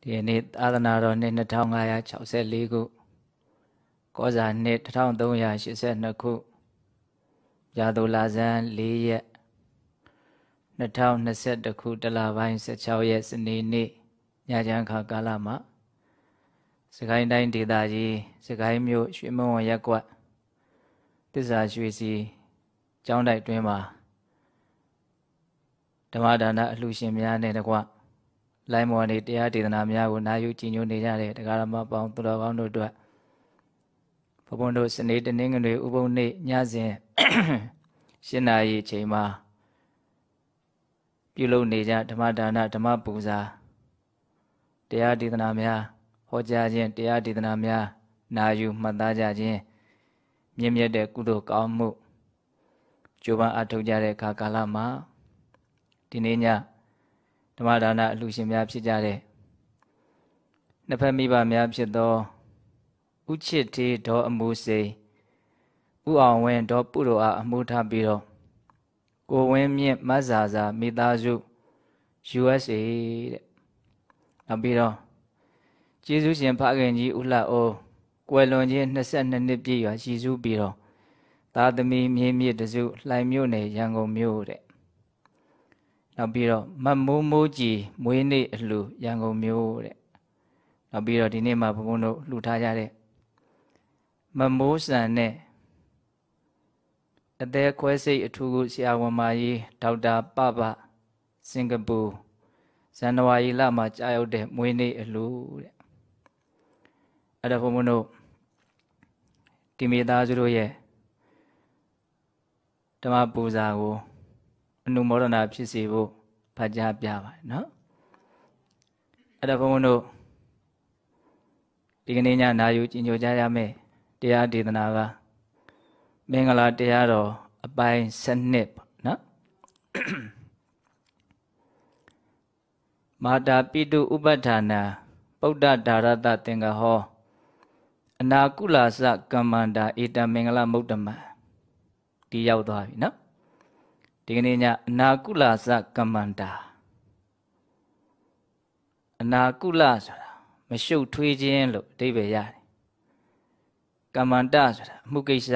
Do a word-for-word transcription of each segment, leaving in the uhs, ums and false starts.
ဒီနေ့သာသနာတော်နှစ်နှစ်ထောင်ငါးရာ၆ဆယ့်လေးခုကောဇာနှစ်တစ်ထောင်သုံးရာရှစ်ဆယ့်နှစ်ခုရာသူလဆန်းလေးရက်နှစ်ထောင်နှစ်ဆယ့်တစ်ခုတလပိုင်းဆယ့်ခြောက်ရက်စနေနေ့ညချမ်းခါကာလမှာစကိုင်းတိုင်းဒေသကြီးစကိုင်းမြို့ရွှေမုံဝရက်ကွက်သစ္စာရွှေစီကျောင်းတိုက်တွင်မှာဓမ္မဒါနအလှရှင်များနဲ့တကွလိုင်းမော်နေတရားဒေသနာများကိုနာယူကြည်ညိုနေကြတဲ့တရားဓမ္မပေါင်းသူတော်ကောင်းတို့အတွက်ဘုန်းဘုန်းတို့စနေတနင်္ဂနွေဥပုံနေ့ညစဉ်ရှင်းနာရီအချိန်မှာပြုလုပ်နေကြဓမ္မဒါနဓမ္မပူဇာတရားဒေသနာများဟောကြားခြင်းတရားဒေသနာများနာယူမှတ်သားကြခြင်းမြင့်မြတ်တဲ့ကုသိုလ်ကောင်းမှုကြိုးပမ်းအထောက်ကြတဲ့အခါကာလမှာဒီနေ့ညဓမ္မဒါနအလှရှင်များဖြစ်ကြတဲ့နှစ်ဖက်မိဘများဖြစ်သောဥချစ်သေးဒေါ်အမှုစိန်ဥအောင်ဝင်းဒေါ်ပုရောအားအမှုထားပြီးတော့ကိုဝင်းမြင့်မတ်ဇာဇာမိသားစု ယူ အက်စ် အေ တဲ့နောက်ပြီးတော့ကျေးဇူးရှင်ဖခင်ကြီးဦးလှအိုးကွယ်လွန်ခြင်းနှစ်ဆယ့်နှစ်နှစ်ပြည့်ရွာရှိစုပြီးတော့သားသမီးမြေးမြစ်တစုလှိုင်မြို့နယ်ရန်ကုန်မြို့တဲ့နောက်ပြီးတော့မမိုးမိုးကြီးမွေးနေ့အလှရန်ကုန်မြို့တဲ့နောက်ပြီးတော့ဒီနေ့မှာဘုန်းဘုန်းတို့လှူထားကြတဲ့မမိုးဆန်နဲ့အသေးခွဲစိတ်အထူးကုဆရာဝန်မကြီးဒေါက်တာပပစင်ကာပူဇန်နဝါရီလမှာကြာရောက်တဲ့မွေးနေ့အလှတဲ့အဲ့ဒါဘုန်းဘုန်းတို့ဒီမိသားစုတို့ရဲ့ဓမ္မပူဇာကိုအနုမောဒနာဖြစ်စေဖို့ဖတ်ကြားပြပါတယ်နော်အဲ့ဒါဘုန်းဘုန်းတို့ဒီကနေ့ညနာယူကြည်ညိုကြရမယ်တရားဒေသနာကမင်္ဂလာတရားတော်အပိုင်းစနစ်နော်မာတာပိတုဥပဋ္ဌာနာပုဒ္ဒဒါရတသင်္ကဟောအနာကုလသကမ္မန္တာဧတမင်္ဂလမုဒ္ဓမဒီရောက်သွားပြီနော်ဒီကနေ့ညအနာကုလသကမ္မန္တာအနာကုလဆိုတာမရှုပ်ထွေးခြင်းလို့အဓိပ္ပာယ်ရတယ်ကမ္မန္တဆိုတာအမှုကိစ္စ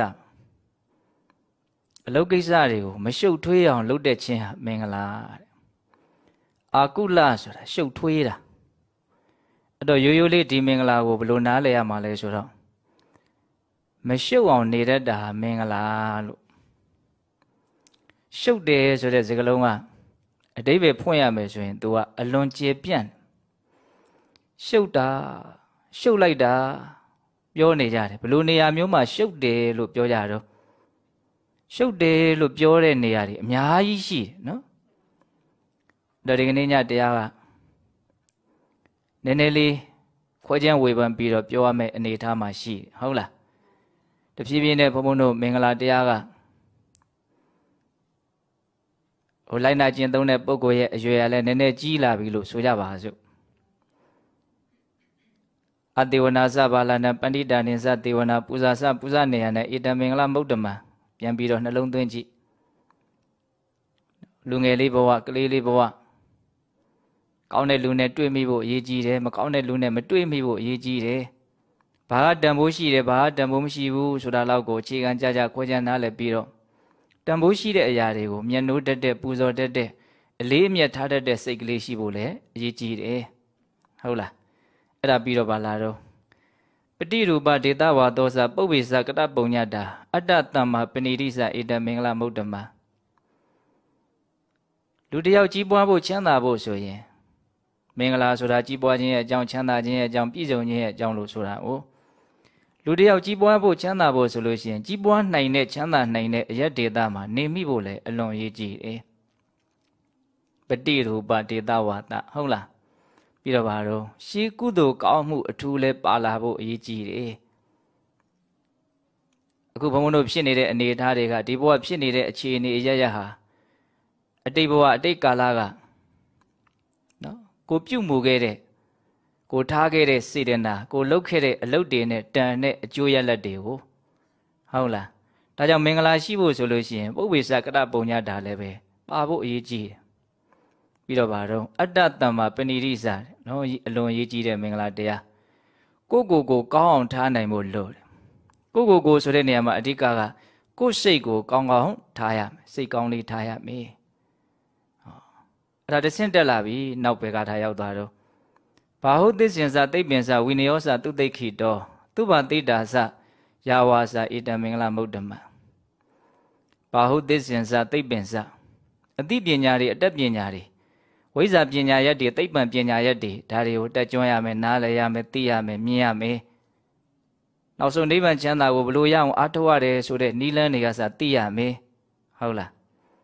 အလုပ်ကိစ္စတွေကိုမရှုပ်ထွေးအောင်လုပ်တဲ့ခြင်းဟာမင်္ဂလာတဲ့အာကုလဆိုတာရှုပ်ထွေးတာအဲ့တော့ရိုးရိုးလေးဒီမင်္ဂလာကိုဘယ်လိုနားလည်ရမှာလဲဆိုတော့မရှုပ်အောင်နေတတ်တာမင်္ဂလာလို့ရှုပ်တယ်ဆိုတဲ့စကားလုံးကအဓိပ္ပာယ်ဖွင့်ရမယ်ဆိုရင် तू ကအလွန်ကျေပြန့်ရှုပ်တာရှုပ်လိုက်တာပြောနေကြတယ်ဘယ်လိုနေရာမျိုးမှာရှုပ်တယ်လို့ပြောကြတော့ရှုပ်တယ်လို့ပြောတဲ့နေရာတွေအများကြီးရှိတယ်နော်ဒါဒီကနေ့ညတရားကနည်းနည်းလေးခွဲခြမ်းဝေဖန်ပြီးတော့ပြောရမယ့်အနေအထားမှာရှိတယ်ဟုတ်လားတဖြည်းဖြည်းနဲ့ဘုန်းဘုန်းတို့မင်္ဂလာတရားကဟိုလိုက်နာကျင့်သုံးတဲ့ပုဂ္ဂိုလ်ရဲ့အရွယ်အလည်းနည်းနည်းကြီးလာပြီလို့ဆိုကြပါစို့အတေဝနာသဘာလနာပန္တိတာနိသတေဝနာပူဇာစပူဇာနေရနဲ့ဧတမင်္ဂလမုဒ္ဓမပြန်ပြီးတော့နှလုံးသွင်းကြည့်လူငယ်လေးဘဝကလေးလေးဘဝကောင်းတဲ့လူနဲ့တွေ့မိဖို့အရေးကြီးတယ်မကောင်းတဲ့လူနဲ့မတွေ့မိဖို့အရေးကြီးတယ်ဘာကတန်ဖိုးရှိတယ်ဘာကတန်ဖိုးမရှိဘူးဆိုတာလောက်ကိုအခြေခံကြကြခွဲခြားနားလည်ပြီးတော့တန်ဖိုးရှိတဲ့အရာတွေကိုမျက်နှိုးတက်တဲ့ပူဇော်တက်တဲ့အလေးအမြတ်ထားတတ်တဲ့စိတ်ကလေးရှိဖို့လည်းအရေးကြီးတယ်ဟုတ်လားအဲ့ဒါပြီးတော့ဗလာတော့ပတိရူပဒေတာဝါသောစပုပ္ပေစကတပုံညတာအတ္တတမ္မာပဏိတိစဧတမင်္ဂလမုဒ္ဓမလူတယောက်ကြီးပွားဖို့ချမ်းသာဖို့ဆိုရင်မင်္ဂလာဆိုတာကြီးပွားခြင်းရဲ့အကြောင်းချမ်းသာခြင်းရဲ့အကြောင်းပြည့်စုံခြင်းရဲ့အကြောင်းလို့ဆိုတာ哦လူတယောက်ကြီးပွားဖို့ချမ်းသာဖို့ဆိုလို့ရှိရင်ကြီးပွားနိုင်တဲ့ချမ်းသာနိုင်တဲ့အရက်ဒေတာမှာနေမိဖို့လည်းအလွန်အရေးကြီးတယ်ပတိရူပဒေတာဝါဒဟုတ်လားပြီးတော့ဘာလို့ရှေးကုသိုလ်ကောင်းမှုအထူးလဲပါလာဖို့အရေးကြီးတယ်အခုဘုံဘုံတို့ဖြစ်နေတဲ့အနေအထားတွေကဒီဘဝဖြစ်နေတဲ့အခြေအနေအရရဟာအတိတ်ဘဝအတိတ်ကာလကနော်ကိုပြုတ်မှုခဲ့တဲ့ကိုထားခဲ့တဲ့စေတနာကိုလုပ်ခဲ့တဲ့အလုပ်တွေနဲ့တန်တဲ့အကျိုးရလဒ်တွေကိုဟုတ်လားဒါကြောင့်မင်္ဂလာရှိဖို့ဆိုလို့ရှိရင်ပုပ္ပေစကတပုံညတာလည်းပဲပါဖို့အရေးကြီးတယ်ပြီးတော့ဗါတော့အတ္တတမ္မာပဏိတိစနော်အလွန်ရေးကြီးတဲ့မင်္ဂလာတရားကိုကိုကိုကောင်းအောင်ထားနိုင်ဖို့လိုတယ်ကိုကိုကိုဆိုတဲ့နေရာမှာအဓိကကကိုယ်စိတ်ကိုကောင်းကောင်းထားရမယ်စိတ်ကောင်းလေးထားရမယ်ဟောအဲ့ဒါတဆင့်တက်လာပြီနောက်ဘယ်ကထားရောက်သွားတော့ဘာဟုသစ္စဉ်စာသိပ္ပင်စာဝိနယောစာသူသိခိတောသူဘာတိတာစာယာဝါစာဧတံမင်္ဂလမုဒ္ဓမဘာဟုသစ္စဉ်စာသိပ္ပင်စာအသိပညာတွေအတတ်ပညာတွေဝိဇ္ဇာပညာရက်တွေသိပ္ပံပညာရက်တွေဒါတွေကိုတက်ကျွမ်းရမယ်နားလည်ရမယ်သိရမယ်မြင်ရမယ်နောက်ဆုံးနိဗ္ဗာန်ချမ်းသာကိုဘလို့ရအောင်အားထုတ်ရတယ်ဆိုတဲ့နိလန်းတွေကစသိရမယ်ဟုတ်လား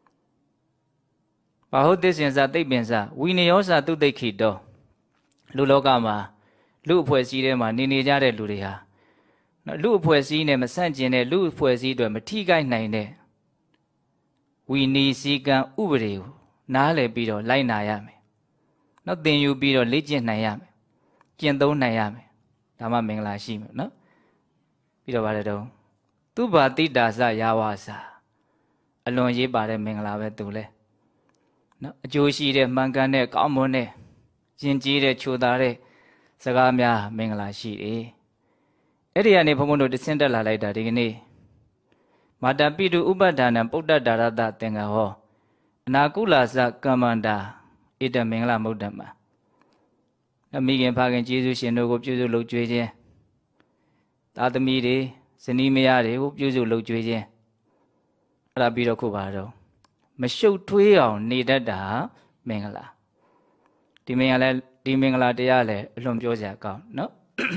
ဘာဟုတ်သစ္စဉ်စာသိပ္ပင်စာဝိနယောစာသူသိခိတောလူလောကမှာလူအဖွဲ့အစည်းထဲမှာနေနေကြတဲ့လူတွေဟာလူအဖွဲ့အစည်းနဲ့မဆန့်ကျင်တဲ့လူအဖွဲ့အစည်းတွေမထိခိုက်နိုင်တဲ့ဝီနီစည်းကံဥပဒေကိုနားလည်ပြီးတော့လိုက်နာရမယ်။နောက်သင်ယူပြီးတော့လေ့ကျင့်နိုင်ရမယ်။ကျင့်သုံးနိုင်ရမယ်။ဒါမှမင်္ဂလာရှိမယ်နော်။ပြီးတော့ဗါတဲ့တော့သူဘာတိတာစယာဝါစာအလွန်ရေးပါတဲ့မင်္ဂလာပဲသူလဲ။နော်အကျိုးရှိတဲ့မှန်ကန်တဲ့ကောင်းမွန်တဲ့ယဉ်ကျေးတဲ့ချိုသာတဲ့စကားများမင်္ဂလာရှိတယ်။အဲ့ဒီကနေဘုန်းဘုန်းတို့တဆင့်တက်လာလိုက်တာဒီကနေ့မာတာပိတုဥပဒါနံပုဒ္ဒဒါရတသင်္ကဟောအနာကုလာစကမ္မန္တာဣတမင်္ဂလမုဒ္ဓမအမိခင်ဖခင်ကျေးဇူးရှင်တို့ကိုပြုစုလုပ်ကြွေးခြင်းသာသမီတွေဇနီးမယားတွေကိုပြုစုလုပ်ကြွေးခြင်းအဲ့ဒါပြီးတော့ခုပါတော့မရှုပ်ထွေးအောင်နေတတ်တာမင်္ဂလာဒီမင်္ဂလာဒီမင်္ဂလာတရားလည်းအလွန်ပြောစရာကောင်းနော်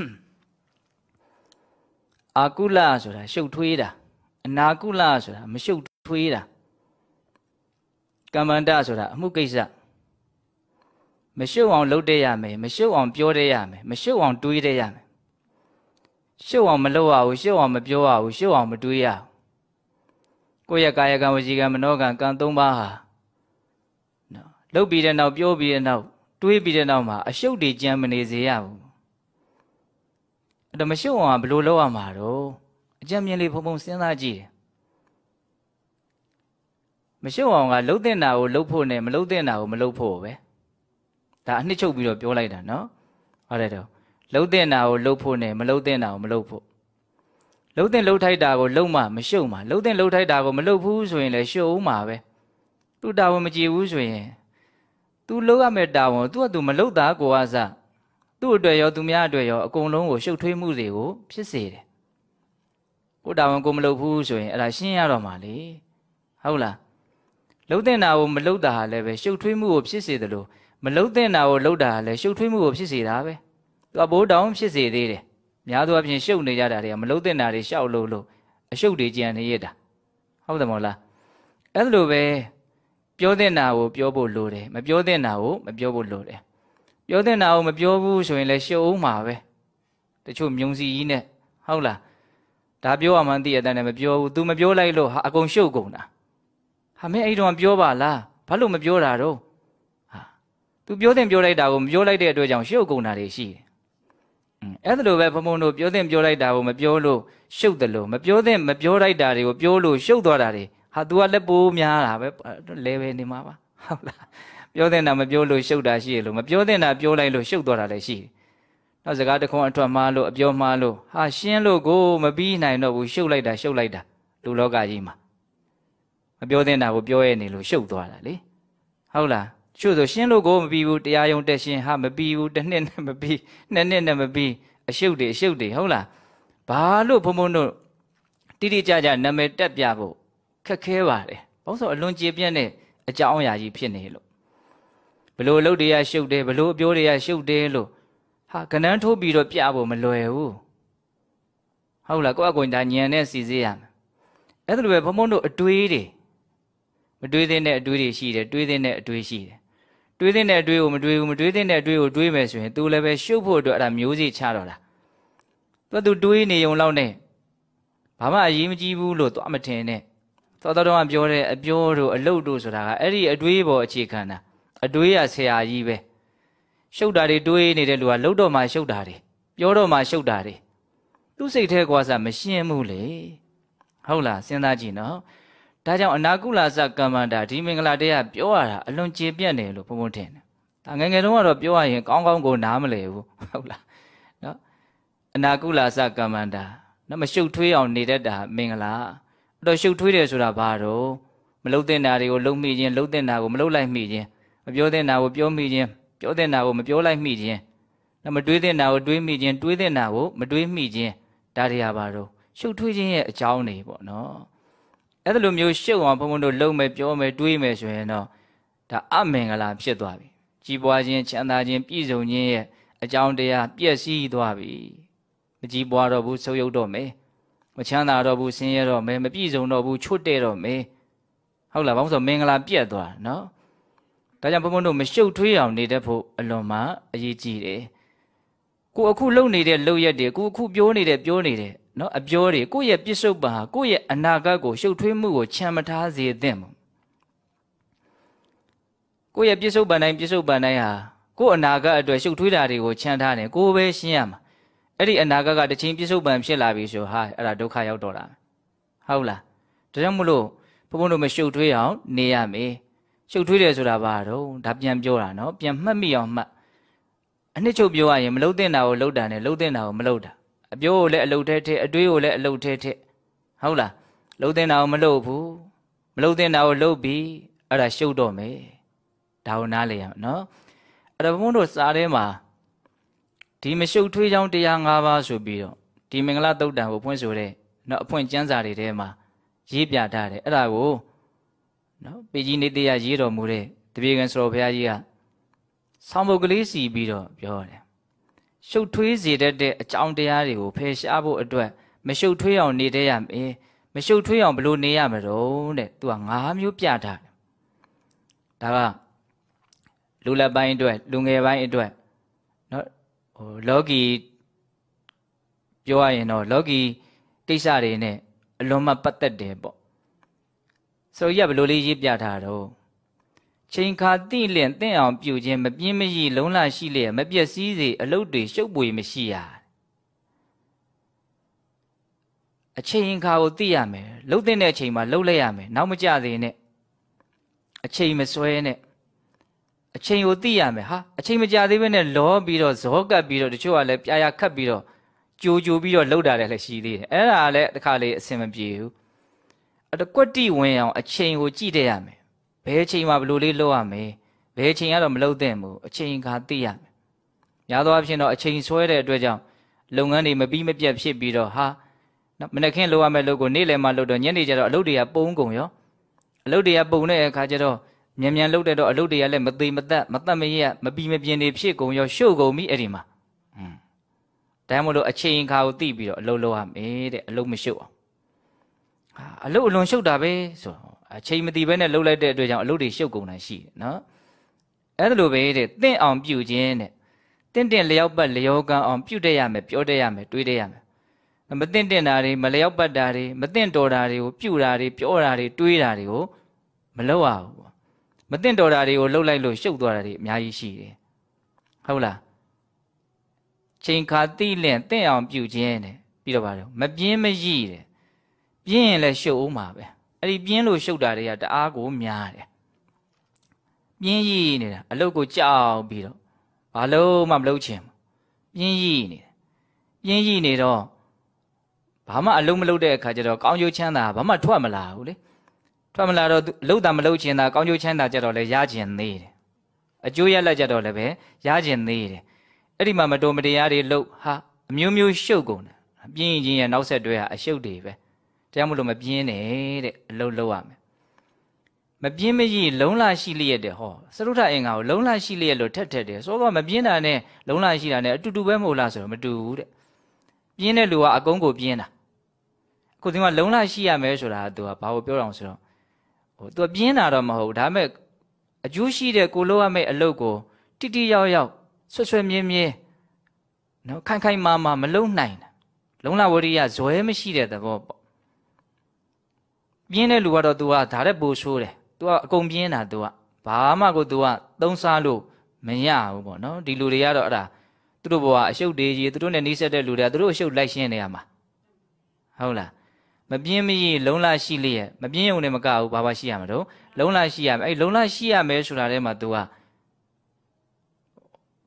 အာကုလဆိုတာရှုပ်ထွေးတာအနာကုလဆိုတာမရှုပ်ထွေးတာကမ္မန္တဆိုတာအမှုကိစ္စမရှုပ်အောင်လုပ်တတ်ရမယ်မရှုပ်အောင်ပြောတတ်ရမယ်မရှုပ်အောင်တွေးတတ်ရမယ်ရှုပ်အောင်မလုပ်ရဘူးရှုပ်အောင်မပြောရဘူးရှုပ်အောင်မတွေးရဘူးကိုယ့်ရဲ့ကာယကံဝစီကံမနောကံကံသုံးပါးဟာနော်လုပ်ပြီးတဲ့နောက်ပြောပြီးတဲ့နောက်တွေးပြီးတဲ့နောက်မှာအရှုပ်တွေကြံမနေစေရဘူးအဲ့ဒါမရှုပ်အောင်ဘယ်လိုလုပ်ရမှာတော့အကြံဉာဏ်လေးဖုံဖုံစဉ်းစားကြည့်တယ်မရှုပ်အောင်ကလှုပ်တဲ့နာကိုလှုပ်ဖို့နဲ့မလှုပ်တဲ့နာကိုမလှုပ်ဖို့ပဲဒါအနှစ်ချုပ်ပြီးတော့ပြောလိုက်တာနော်ဟုတ်တယ်တော့လှုပ်တဲ့နာကိုလှုပ်ဖို့နဲ့မလှုပ်တဲ့နာကိုမလှုပ်ဖို့လှုပ်တဲ့လှုပ်ထိုက်တာကိုလှုပ်မှမရှုပ်မှလှုပ်တဲ့လှုပ်ထိုက်တာကိုမလှုပ်ဘူးဆိုရင်လည်းရှုပ်ဦးမှာပဲသူ့တာဝန်မကြည့်ဘူးဆိုရင်သူလှုပ်ရမယ့်တာဝန်သူ့အတူမလှုပ်တာကိုအစားသူ့အတွက်ရောသူများအတွက်ရောအကုန်လုံးကိုရှုပ်ထွေးမှုတွေကိုဖြစ်စေတယ်ကိုတာဝန်ကိုမလှုပ်ဘူးဆိုရင်အဲ့ဒါရှင်းရတော့မှာလေဟုတ်လားလှုပ်တဲ့နာကိုမလှုပ်တာဟာလည်းပဲရှုပ်ထွေးမှုကိုဖြစ်စေတယ်လို့မလှုပ်တဲ့နာကိုလှုပ်တာဟာလည်းရှုပ်ထွေးမှုကိုဖြစ်စေတာပဲသူကဘိုးတောင်ဖြစ်စေသေးတယ်များသောအားဖြင့်ရှုပ်နေကြတာတွေကမလှုပ်တဲ့နာတွေရှောက်လို့လို့အရှုပ်တွေကြံနေရတာဟုတ်တယ်မဟုတ်လားအဲ့လိုပဲပြောတဲ့နာကိုပြောဖို့လိုတယ်မပြောတဲ့နာကိုမပြောဖို့လိုတယ်ပြောတဲ့နာကိုမပြောဘူးဆိုရင်လည်းရှုပ်အောင်မှာပဲတချို့မြုံစီကြီးနဲ့ဟုတ်လားဒါပြောရမှန်းသိရတဲ့နဲ့မပြောဘူး तू မပြောလိုက်လို့ဟာအကုန်ရှုပ်ကုန်တာဟာမင်းအဲ့တော့ပြောပါလားဘာလို့မပြောတာတော့ဟာ तू ပြောတဲ့ပြောလိုက်တာကိုမပြောလိုက်တဲ့အတွက်ကြောင့်ရှုပ်ကုန်တာတွေရှိတယ်အဲ့ဒါလိုပဲဘုံဘုံတို့ပြောတဲ့ပြောလိုက်တာကိုမပြောလို့ရှုပ်တယ်လို့မပြောတဲ့မပြောလိုက်တာတွေကိုပြောလို့ရှုပ်သွားတာတွေဟာ तू ကလက်ပိုးများတာပဲလဲပဲနေမှာပါဟုတ်လားပြောတဲ့နာမပြောလို့ရှုပ်တာရှိရလို့မပြောတဲ့နာပြောလိုက်လို့ရှုပ်သွားတာလည်းရှိတယ်နောက်စကားတခွန်းအထွက်မှားလို့အပြောမှားလို့ဟာရှင်းလို့ကိုမပြီးနိုင်တော့ဘူးရှုပ်လိုက်တာရှုပ်လိုက်တာလူလောကကြီးမှာမပြောတဲ့နာကိုပြောရနေလို့ရှုပ်သွားတာလေဟုတ်လားရှုပ်ဆိုရှင်းလို့ကိုမပြီးဘူးတရားယုံတက်ရှင်းဟာမပြီးဘူးတစ်နှစ်နဲ့မပြီးနှစ်နှစ်နဲ့မပြီးအရှုပ်တွေအရှုပ်တွေဟုတ်လားဘာလို့ဘုံဘုံတို့တိတိကျကျနာမည်တက်ပြဖို့ခက်ခဲပါတယ်ဘာလို့ဆိုအလွန်ကြေပြန့်တဲ့အကြောင်းအရာကြီးဖြစ်နေလို့ဘလို့အလုပ်တွေကရှုပ်တယ်ဘလို့အပြောတွေကရှုပ်တယ်လို့ဟာကဏန်းထိုးပြီးတော့ပြဖို့မလွယ်ဘူးဟုတ်လားကိုယ့်အကွန်ဒါညံနဲ့စီစေးရမယ်အဲ့ဒါလိုပဲဘုံဘုံတို့အတွေးတွေမတွေးတဲ့အတွေးတွေရှိတယ်တွေးတဲ့အတွေးရှိတယ်တွေးတဲ့အတွေးကိုမတွေးဘူးမတွေးတဲ့အတွေးကိုတွေးမယ်ဆိုရင် तू လည်းပဲရှုပ်ဖို့အတွက်အဲ့ဒါမျိုးစိချတော့တာ तू သူတွေးနေုံလောက်နဲ့ဘာမှအရေးမကြီးဘူးလို့သွားမထင်နဲ့သောတော်တော်ကပြောတဲ့အပြောတို့အလုပ်တို့ဆိုတာကအဲ့ဒီအတွေးပေါ်အခြေခံတာအတွေးရဆရာကြီးပဲရှုပ်တာတွေတွေးနေတဲ့လူကလှုပ်တော့မှရှုပ်တာတွေပြောတော့မှရှုပ်တာတွေသူ့စိတ်ထဲကွာစားမရှင်းဘူးလေဟုတ်လားစဉ်းစားကြည့်နော်ဒါကြောင့်အနာကုလာစကမ္မန္တာဒီမင်္ဂလာတရားပြောရတာအလွန်ကျေပြတ်တယ်လို့ဘုံဘုံထင်တယ်ဒါငယ်ငယ်တုန်းကတော့ပြောရရင်ကောင်းကောင်းကိုနားမလည်ဘူးဟုတ်လားနော်အနာကုလာစကမ္မန္တာနော်မရှုပ်ထွေးအောင်နေတတ်တာမင်္ဂလာအဲ့တော့ရှုပ်ထွေးတယ်ဆိုတာဘာတော့မလုံတဲ့နာတွေကိုလုံမိခြင်းလုံတဲ့နာကိုမလုံလိုက်မိခြင်းမပြောတဲ့နာကိုပြောမိခြင်းပြောတဲ့နာကိုမပြောလိုက်မိခြင်းနော်မတွေးတဲ့နာကိုတွေးမိခြင်းတွေးတဲ့နာကိုမတွေးမိခြင်းဒါတွေဟာဘာတော့ရှုပ်ထွေးခြင်းရဲ့အကြောင်းတွေပေါ့နော်အဲ့လိုမျိုးရှုပ်အောင်ဘုံဘုံတို့လုံမယ်ပြောမယ်တွေးမယ်ဆိုရင်တော့ဒါအမင်္ဂလာဖြစ်သွားပြီကြီးပွားခြင်းချမ်းသာခြင်းပြည့်စုံခြင်းရဲ့အကြောင်းတရားပြည့်စည်သွားပြီမကြီးပွားတော့ဘူးဆုပ်ယုပ်တော့မယ်မချမ်းသာတော့ဘူးဆင်းရဲတော့မယ်မပြည့်စုံတော့ဘူးချွတ်တဲ့တော့မယ်ဟုတ်လားဘာလို့ဆိုမင်္ဂလာပြည့်သွားနော်ဒါကြောင့်ဘုံဘုံတို့မရှုပ်ထွေးအောင်နေတတ်ဖို့အလွန်မှအရေးကြီးတယ်ကိုအခုလုံနေတဲ့လုံရက်တွေကိုအခုပြောနေတဲ့ပြောနေတဲ့နော်အပြောတွေကိုယ့်ရဲ့ပြစ္ဆုတ်ပံဟာကိုယ့်ရဲ့အနာဂတ်ကိုရှုပ်ထွေးမှုကိုချမ်းမထားစေသင့်ဘူးကိုယ့်ရဲ့ပြစ္ဆုတ်ပံတိုင်းပြစ္ဆုတ်ပံတိုင်းဟာကိုယ့်အနာဂတ်အတွက်ရှုပ်ထွေးတာတွေကိုချမ်းထားတယ်ကိုယ်ပဲရှင်းရမှာအဲ့ဒီအနာဂတ်ကတစ်ချိန်ပြစ္ဆုတ်ပံဖြစ်လာပြီဆိုဟာအဲ့ဒါဒုက္ခရောက်တော့တာဟုတ်လားဒါကြောင့်မလို့ဘုံဘုံတို့မရှုပ်ထွေးအောင်နေရမယ်ရှုပ်ထွေးတယ်ဆိုတာဘာတော့ဒါပြန်ပြောတာနော်ပြန်မှတ်မိအောင်မှတ်အနှစ်ချုပ်ပြောရရင်မလှုပ်တဲ့နာကိုလှုပ်တာနဲ့လှုပ်တဲ့နာကိုမလှုပ်တာအပြောကိုလည်းအလှုပ်ထဲထဲအတွေးကိုလည်းအလှုပ်ထဲထဲဟုတ်လားလှုပ်တဲ့နာကိုမလှုပ်ဘူးမလှုပ်တဲ့နာကိုလှုပ်ပြီးအဲ့ဒါရှုပ်တော့မယ်ဒါကိုနားလေရအောင်နော်အဲ့ဒါဘုန်းတို့စာထဲမှာဒီမရှုပ်ထွေးကြောင်းတရား၅ပါးဆိုပြီးတော့ဒီမင်္ဂလာသုတ်တံကိုဖွင့်ဆိုတဲ့နော်အဖွင့်ကျမ်းစာတွေထဲမှာရေးပြထားတယ်အဲ့ဒါကိုနော်ပေကြီးနေတရားရေးတော်မူတဲ့တပည့်ကန်စတော်ဘုရားကြီးကဆောင်းပုဒ်ကလေးစီပြီးတော့ပြောတယ်ရှုပ်ထွေးစေတတ်တဲ့အကြောင်းတရားတွေကိုဖယ်ရှားဖို့အတွက်မရှုပ်ထွေးအောင်နေတတ်ရမယ်မရှုပ်ထွေးအောင်ဘယ်လိုနေရမလို့တဲ့သူက၅မျိုးပြထားတယ်ဒါကလူလက်ပိုင်းအတွက်လူငယ်ပိုင်းအတွက်နော်ဟိုလောကီပြောရရင်တော့လောကီကိစ္စတွေနဲ့အလွန်မှပတ်သက်တယ်ပေါ့ဆိုရဘယ်လိုလေးရေးပြထားတော့ချိန်ခါတိလင့်တင့်အောင်ပြုခြင်းမပြင်းမရည်လုံးလရှိလျက်မပြည့်စည်စေအလုတ်တွေရှုပ်ပွေမရှိရအချိန်ခါကိုသိရမယ်လှုပ်တဲ့အချိန်မှာလှုပ်လိုက်ရမယ်နောက်မကြသေးနဲ့အချိန်မဆွဲနဲ့အချိန်ကိုသိရမယ်ဟာအချိန်မကြသေးဘဲနဲ့လောပြီးတော့ဇောကပ်ပြီးတော့တချို့ကလည်းပြာရခတ်ပြီးတော့ကြိုကြိုပြီးတော့လှုပ်တာလည်းရှိသေးတယ်အဲ့ဒါလည်းတစ်ခါလေအဆင်မပြေဘူးအတကွက်တိဝင်အောင်အချိန်ကိုကြည့်တတ်ရမယ်ဘယ်အချိန်မှာဘယ်လိုလေးလုပ်ရမယ်ဘယ်အချိန်ကတော့မလုပ်သင့်ဘူးအချိန်ကသိရမယ်များသောအားဖြင့်တော့အချိန်ဆွဲတဲ့အတွက်ကြောင့်လုပ်ငန်းတွေမပြီးမပြတ်ဖြစ်ပြီးတော့ဟာမနေ့ကလုပ်ရမယ့်လုပ်ကိုနေ့လယ်မှလုပ်တော့ညနေကျတော့အလုပ်တွေကပုံကုန်ရောအလုပ်တွေကပုံတဲ့အခါကျတော့မြန်မြန်လုပ်တဲ့တော့အလုပ်တွေကလည်းမသေးမသက်မသက်မရမပြီးမပြင်းတွေဖြစ်ကုန်ရောရှုပ်ကုန်ပြီအဲ့ဒီမှာอืมဒါမှမဟုတ်အချိန်ခါကိုသိပြီးတော့အလုပ်လုပ်ရမယ်တဲ့အလုပ်မရှုပ်အောင်ဟာအလုပ်အလွန်ရှုပ်တာပဲဆိုအချိန်မတည်ဘဲနဲ့လှုပ်လိုက်တဲ့အတွက်ကြောင့်အလုပ်တွေရှုပ်ကုန်တာရှိတယ်နော်အဲ့ဒါလိုပဲတဲ့တင့်အောင်ပြုခြင်းတဲ့တင့်တင့်လျောက်ပတ်လျောကံအောင်ပြုတတ်ရမယ်ပြောတတ်ရမယ်တွေးတတ်ရမယ်မတင့်တင့်တာတွေမလျောက်ပတ်တာတွေမတင့်တော်တာတွေကိုပြုတာတွေပြောတာတွေတွေးတာတွေကိုမလုပ်ရဘူးမတင့်တော်တာတွေကိုလှုပ်လိုက်လို့ရှုပ်သွားတာတွေအများကြီးရှိတယ်ဟုတ်လားချိန်ခါတိလင့်တင့်အောင်ပြုခြင်းတဲ့ပြီးတော့ပါတော့မပြင်းမရည်တဲ့ပြင်းရင်လည်းရှုပ်အောင်ပါပဲအဲ့ဒီပြင်းလို့ရှုပ်တာတွေကတအားကိုများတယ်ပြင်းရည်နေတာအလုတ်ကိုကြောက်ပြီးတော့ဘာလို့မှမလုပ်ချင်ပြင်းရည်နေတယ်ပြင်းရည်နေတော့ဘာမှအလုံးမလုပ်တဲ့အခါကျတော့ကောင်းကျိုးချမ်းသာဘာမှထွက်မလာဘူးလေထွက်မလာတော့လှုပ်တာမလှုပ်ချင်တာကောင်းကျိုးချမ်းသာကြတော့လည်းရကျင်သေးတယ်အကျိုးရလက်ကြတော့လည်းပဲရကျင်သေးတယ်အဲ့ဒီမှာမတော်မတရားတွေလှုပ်ဟာအမျိုးမျိုးရှုပ်ကုန်တယ်ပြင်းရင်ချင်းရဲ့နောက်ဆက်တွဲဟာအရှုပ်တွေပဲတရားမလို့မပြင်းနဲ့တဲ့အလုံးလုံးရမယ်မပြင်းမကြီးလုံးလာရှိလျက်တဲ့ဟောစရုထအင်္ဂါကိုလုံးလာရှိလျက်လို့ထက်ထက်တယ်စောစောမပြင်းတာနဲ့လုံးလာရှိတာနဲ့အတူတူပဲမဟုတ်လားဆိုတော့မတူဘူးတဲ့ပြင်းတဲ့လူကအကုန်းကိုပြင်းတာအခုဒီမှာလုံးလာရှိရမယ်ဆိုတာကသူကဘာကိုပြောတော့ဆိုတော့ဟိုသူကပြင်းတာတော့မဟုတ်ဒါပေမဲ့အကျိုးရှိတဲ့ကိုလိုရမယ့်အလုပ်ကိုတိတိယောက်ယောက်ဆွဆွမြင်းမြင်းနော်ခိုင်ခိုင်မာမာမလုံနိုင်တာလုံးလာဝရိယဇွဲမရှိတဲ့သဘောပေါ့ပြင်းတဲ့လူကတော့ तू ကဒါတဲ့ပိုဆိုးတယ် तू ကအကုန်ပြင်းတာ तू ကဘာမှကို तू ကသုံးစားလို့မရဘူးပေါ့နော်ဒီလူတွေကတော့အဲ့ဒါသူတို့ဘဝအရှုပ်တွေကြီးသူတို့နဲ့နှိစက်တဲ့လူတွေကသူတို့အရှုပ်လိုက်ရှင်းနေရမှာဟုတ်လားမပြင်းမရည်လုံးလာရှိလျက်မပြင်းုံနဲ့မကဘူးဘာမှရှိရမှာတော့လုံးလာရှိရမယ်အဲ့လုံးလာရှိရမယ်ဆိုတာထဲမှာ तू က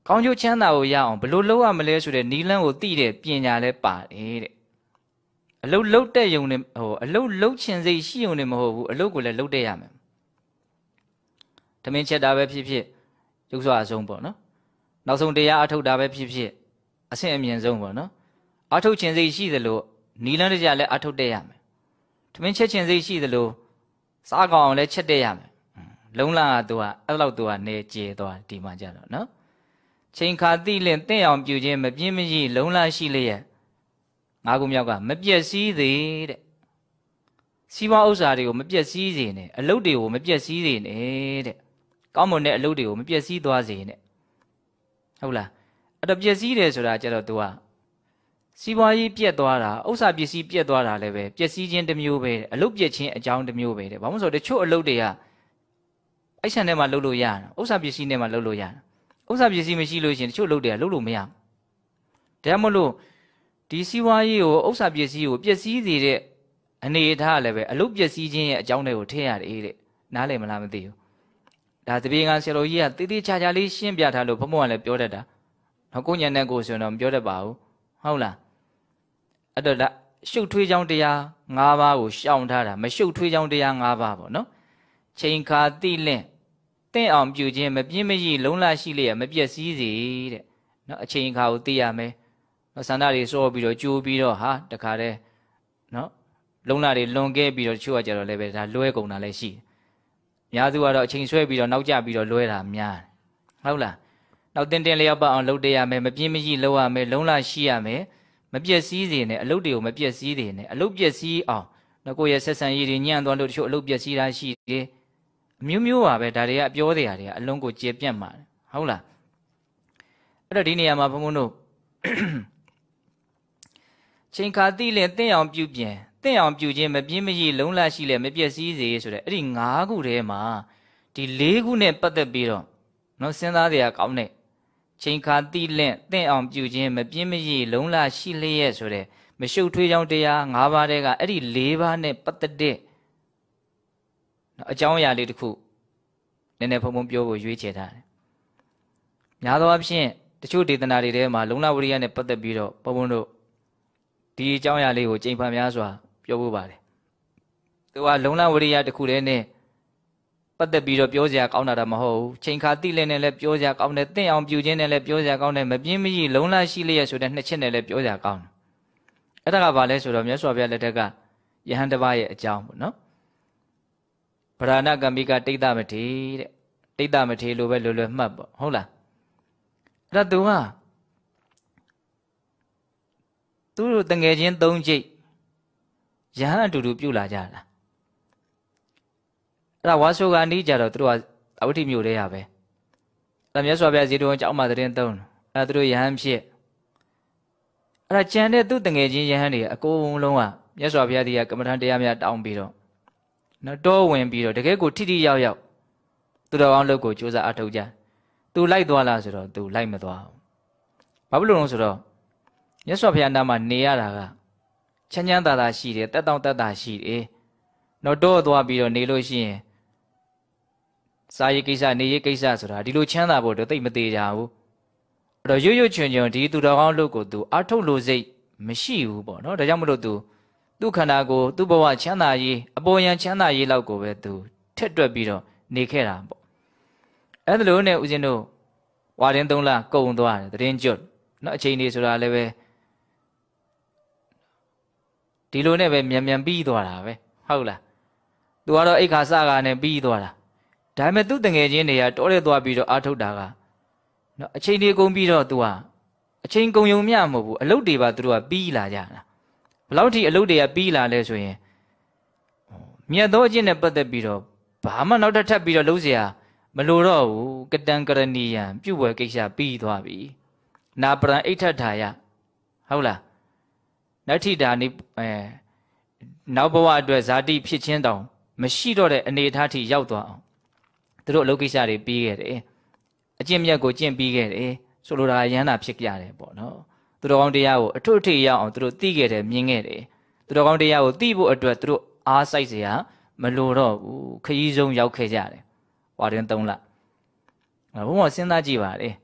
ကောင်းကျိုးချမ်းသာကိုရအောင်ဘလို့လုပ်ရမလဲဆိုတဲ့နီလန်းကိုသိတဲ့ပညာလည်းပါတယ်တဲ့အလုတ်လုတ်တဲ့ယုံနဲ့ဟိုအလုတ်လုတ်ချင်စိတ်ရှိယုံနဲ့မဟုတ်ဘူးအလုတ်ကိုလည်းလုတ်တဲ့ရမယ်တမင်ချက်တာပဲဖြစ်ဖြစ်ရုပ်စွာအဆုံးပေါ့နော်နောက်ဆုံးတရားအထုတ်တာပဲဖြစ်ဖြစ်အဆင့်အမြင့်ဆုံးပေါ့နော်အထုတ်ချင်စိတ်ရှိသလိုနီလန်းတကြလည်းအထုတ်တဲ့ရမယ်တမင်ချက်ချင်စိတ်ရှိသလိုစားကောင်းအောင်လည်းချက်တဲ့ရမယ်လုံးလာသူကအဲ့လောက်သူကနေကျေသွားဒီမှာကြတော့နော်ချိန်ခါတိလင့်တင့်အောင်ပြုခြင်းမပြင်းမရှိလုံးလာရှိလျက်ငါးခုမြောက်ကမပြက်စီးသေးတဲ့စီးပွားဥစ္စာတွေကိုမပြက်စီးစေနဲ့အလုပ်တွေကိုမပြက်စီးစေနဲ့တဲ့ကောင်းမွန်တဲ့အလုပ်တွေကိုမပြက်စီးသွားစေနဲ့ဟုတ်လားအဲ့တော့ပြက်စီးတယ်ဆိုတာကျတော့ तू ကစီးပွားရေးပြက်သွားတာဥစ္စာပစ္စည်းပြက်သွားတာလည်းပဲပြက်စီးခြင်းတစ်မျိုးပဲအလုပ်ပြက်ခြင်းအကြောင်းတစ်မျိုးပဲတဲ့ဘာလို့ဆိုတော့တချို့အလုပ်တွေကအဲ့ဆန်ထဲမှာလုပ်လို့ရတာဥစ္စာပစ္စည်းထဲမှာလုပ်လို့ရတာဥစ္စာပစ္စည်းမရှိလို့ရှိရင်တချို့လုပ်တွေကလုပ်လို့မရဘူးဒါမှမဟုတ်ဒီစီးပွားရေးကိုဥစ္စာပစ္စည်းကိုပျက်စီးစေတဲ့အနေအထားလည်းပဲအလုပ်ပျက်စီးခြင်းရဲ့အကြောင်းတွေကိုထည့်ရတယ်တဲ့နားလည်မလားမသိဘူးဒါတပည့်ကဆရာတော်ကြီးကတိတိကျကျလေးရှင်းပြထားလို့ဘုံဘုံကလည်းပြောတတ်တာနော်ကိုညံတဲ့ကိုဆိုရင်တော့မပြောတတ်ပါဘူးဟုတ်လားအဲ့တော့ရှုပ်ထွေးကြောင်းတရား၅ပါးကိုရှောင်ထားတာမရှုပ်ထွေးကြောင်းတရား၅ပါးပေါ့နော်ချိန်ခါတိလင့်တင့်အောင်ပြုခြင်းမပြင်းမရှိလုံးလရှိလျက်မပြည့်စည်စေတဲ့နော်အချိန်ခါကိုသိရမယ်နော်ဆန္ဒတွေစောပြီးတော့ကြိုးပြီးတော့ဟာတခါတည်းနော်လုံးလာတွေလွန်ခဲ့ပြီးတော့တချို့ကကြတော့လည်းပဲဒါလွဲကုန်တာလည်းရှိတယ်။များသူကတော့အချိန်ဆွဲပြီးတော့နောက်ကျပြီးတော့လွဲတာများတယ်ဟုတ်လား။နောက်တင်းတင်းလျောက်ပတ်အောင်လုပ်တရမယ်မပြင်းမရှိလုပ်ရမယ်လုံးလာရှိရမယ်မပြည့်စည်စေနဲ့အလုပ်တွေကိုမပြည့်စည်စေနဲ့အလုပ်ပြည့်စည်အောင်နော်ကိုယ့်ရဲ့ဆက်ဆံရေးတွေညံ့သွားလို့တချို့အလုပ်ပြည့်စည်တာရှိတယ်အမျိုးမျိုးပါပဲဒါတွေကအပြောတရားတွေကအလုံးကိုကျေပြန့်ပါတယ်ဟုတ်လား။အဲ့တော့ဒီနေရာမှာဘုံဘုံတို့ချိန်ခါတိလင်တင့်အောင်ပြုပြင်တင့်အောင်ပြုခြင်းမပြင်းမရှိလုံးလရှိလဲမပြည့်စည်စေဆိုတဲ့အဲ့ဒီ၅ခုထဲမှာဒီ၄ခုနဲ့ပတ်သက်ပြီးတော့နော်စဉ်းစားတရားကောင်းတဲ့ချိန်ခါတိလင်တင့်အောင်ပြုခြင်းမပြင်းမရှိလုံးလရှိလျက်ဆိုတဲ့မရှုပ်ထွေးကြောင်းတရား၅ပါးတည်းကအဲ့ဒီ၄ပါးနဲ့ပတ်သက်တဲ့နော်အကြောင်းအရာလေးတစ်ခုနည်းနည်းဖုံဖုံပြောဖို့ရွေးချယ်ထားတယ်များသောအားဖြင့်တချို့ဒေသနာတွေထဲမှာလုံလဝရိယနဲ့ပတ်သက်ပြီးတော့ဘုံဘုံတို့ဒီအကြောင်းအရာလေးကိုချိန်ဖန်များစွာပြောဖို့ပါတယ်သူကလုံလဝရိယတစ်ခုတည်းနဲ့ပတ်သက်ပြီးတော့ပြောစရာကောင်းတာတော့မဟုတ်ဘူးချိန်ခါတိလည်းနဲ့လည်းပြောစရာကောင်းတယ်တင့်အောင်ပြုခြင်းနဲ့လည်းပြောစရာကောင်းတယ်မပြင်းမရှိလုံလရှိလျက်ဆိုတဲ့နှစ်ချက်နဲ့လည်းပြောစရာကောင်းတယ်အဲ့ဒါကဘာလဲဆိုတော့မြတ်စွာဘုရားလက်ထက်ကယဟန်တစ်ပါးရဲ့အကြောင်းပေါ့နော်ဗราဏကမိကတိတ်တမထေတဲ့တိတ်တမထေလိုပဲလွယ်လွယ်မှတ်ပေါ့ဟုတ်လားအဲ့ဒါသူကသူတို့တငယ်ချင်းသုံးချိတ်ယဟန်အတူတူပြုလာကြတာအဲ့ဒါဝါဆိုကအနီးကြတော့သူတို့ကအဝဋ္ဌိမြို့ထဲရပဲအဲ့ဒါမြတ်စွာဘုရားဇေတဝန်ကျောင်းမှာသတင်းသုံးအဲ့ဒါသူတို့ယဟန်ဖြစ်အဲ့ဒါကြံတဲ့သူတငယ်ချင်းယဟန်တွေအကုန်လုံးကမြတ်စွာဘုရားဒီကကမ္မထံတရားများတောင်းပြီးတော့နော်တောဝင်ပြီးတော့တကယ်ကိုထိထိရောက်ရောက်သူတော်ကောင်းလုပ်ကိုကြိုးစားအထောက်ကြသူလိုက်သွားလားဆိုတော့သူလိုက်မသွားဘူးဘာဖြစ်လို့လဲဆိုတော့မြတ်စွာဘုရားနာမှာနေရတာကချမ်းချမ်းသာသာရှိတယ်တက်တောင့်တက်တာရှိတယ်နော်တော့သွားပြီးတော့နေလို့ရှိရင်စာရေးကိစ္စနေရေးကိစ္စဆိုတာဒီလိုချမ်းသာဖို့တော့သိမသေးကြဘူးအဲ့တော့ရွရွချွန်ချွန်ဒီသူတော်ကောင်းလုပ်ကိုသူအထုတ်လို့စိတ်မရှိဘူးပေါ့နော်ဒါကြောင့်မလို့သူသူ့ခန္ဓာကိုယ်သူ့ဘဝချမ်းသာရေးအပေါ်ယံချမ်းသာရေးလောက်ကိုပဲသူထက်တွက်ပြီးတော့နေခဲ့တာပေါ့အဲ့ဒါလို့နဲ့ဦးဇင်းတို့ဝါရင်သုံးလကုန်သွားတယ်သတင်းကျွတ်နော်အချိန်ကြီးဆိုတာလည်းပဲဒီလိုနဲ့ပဲမြန်မြန်ပြီးသွားတာပဲဟုတ်လားသူကတော့အိတ်ခါစကားနဲ့ပြီးသွားတာဒါပေမဲ့သူ့တငယ်ချင်းတွေကတောထဲသွားပြီးတော့အာထုတ်တာကနော်အချိန်ကြီးကုန်ပြီးတော့သူကအချိန်ကုန်ယုံမျှမဟုတ်ဘူးအလုပ်တွေပါသူတို့ကပြီးလာကြတာဘယ်လောက်ထိအလုပ်တွေကပြီးလာလဲဆိုရင်မြတ်သောအကျင့်နဲ့ပတ်သက်ပြီးတော့ဘာမှနောက်ထပ်ထပ်ပြီးတော့လုပ်เสียမလိုတော့ဘူးကတံကရဏီယံပြုတ်ဝဲကိစ္စပြီးသွားပြီနာပရံအိဋ္ဌထာယဟုတ်လားနတ္ထိတာနိအဲနောက်ဘဝအတွက်ဇာတိဖြစ်ချင်းတောင်မရှိတော့တဲ့အနေအထားထိရောက်သွားအောင်သူတို့အလုပ်ကိစ္စတွေပြီးခဲ့တယ်အကျင့်မြတ်ကိုကျင့်ပြီးခဲ့တယ်ဆိုလိုတာရဟန္တာဖြစ်ကြတယ်ပေါ့နော်သူတော်ကောင်းတရားကိုအထွတ်အထိပ်ရောက်အောင်သူတို့သိခဲ့တယ်မြင်ခဲ့တယ်သူတော်ကောင်းတရားကိုသိဖို့အတွက်သူတို့အားစိုက်เสียမလိုတော့ဘူးခရီးဆုံးရောက်ခဲ့ကြတယ်ဟွာတွင်သုံးလဘုံကစဉ်းစားကြည့်ပါလေအ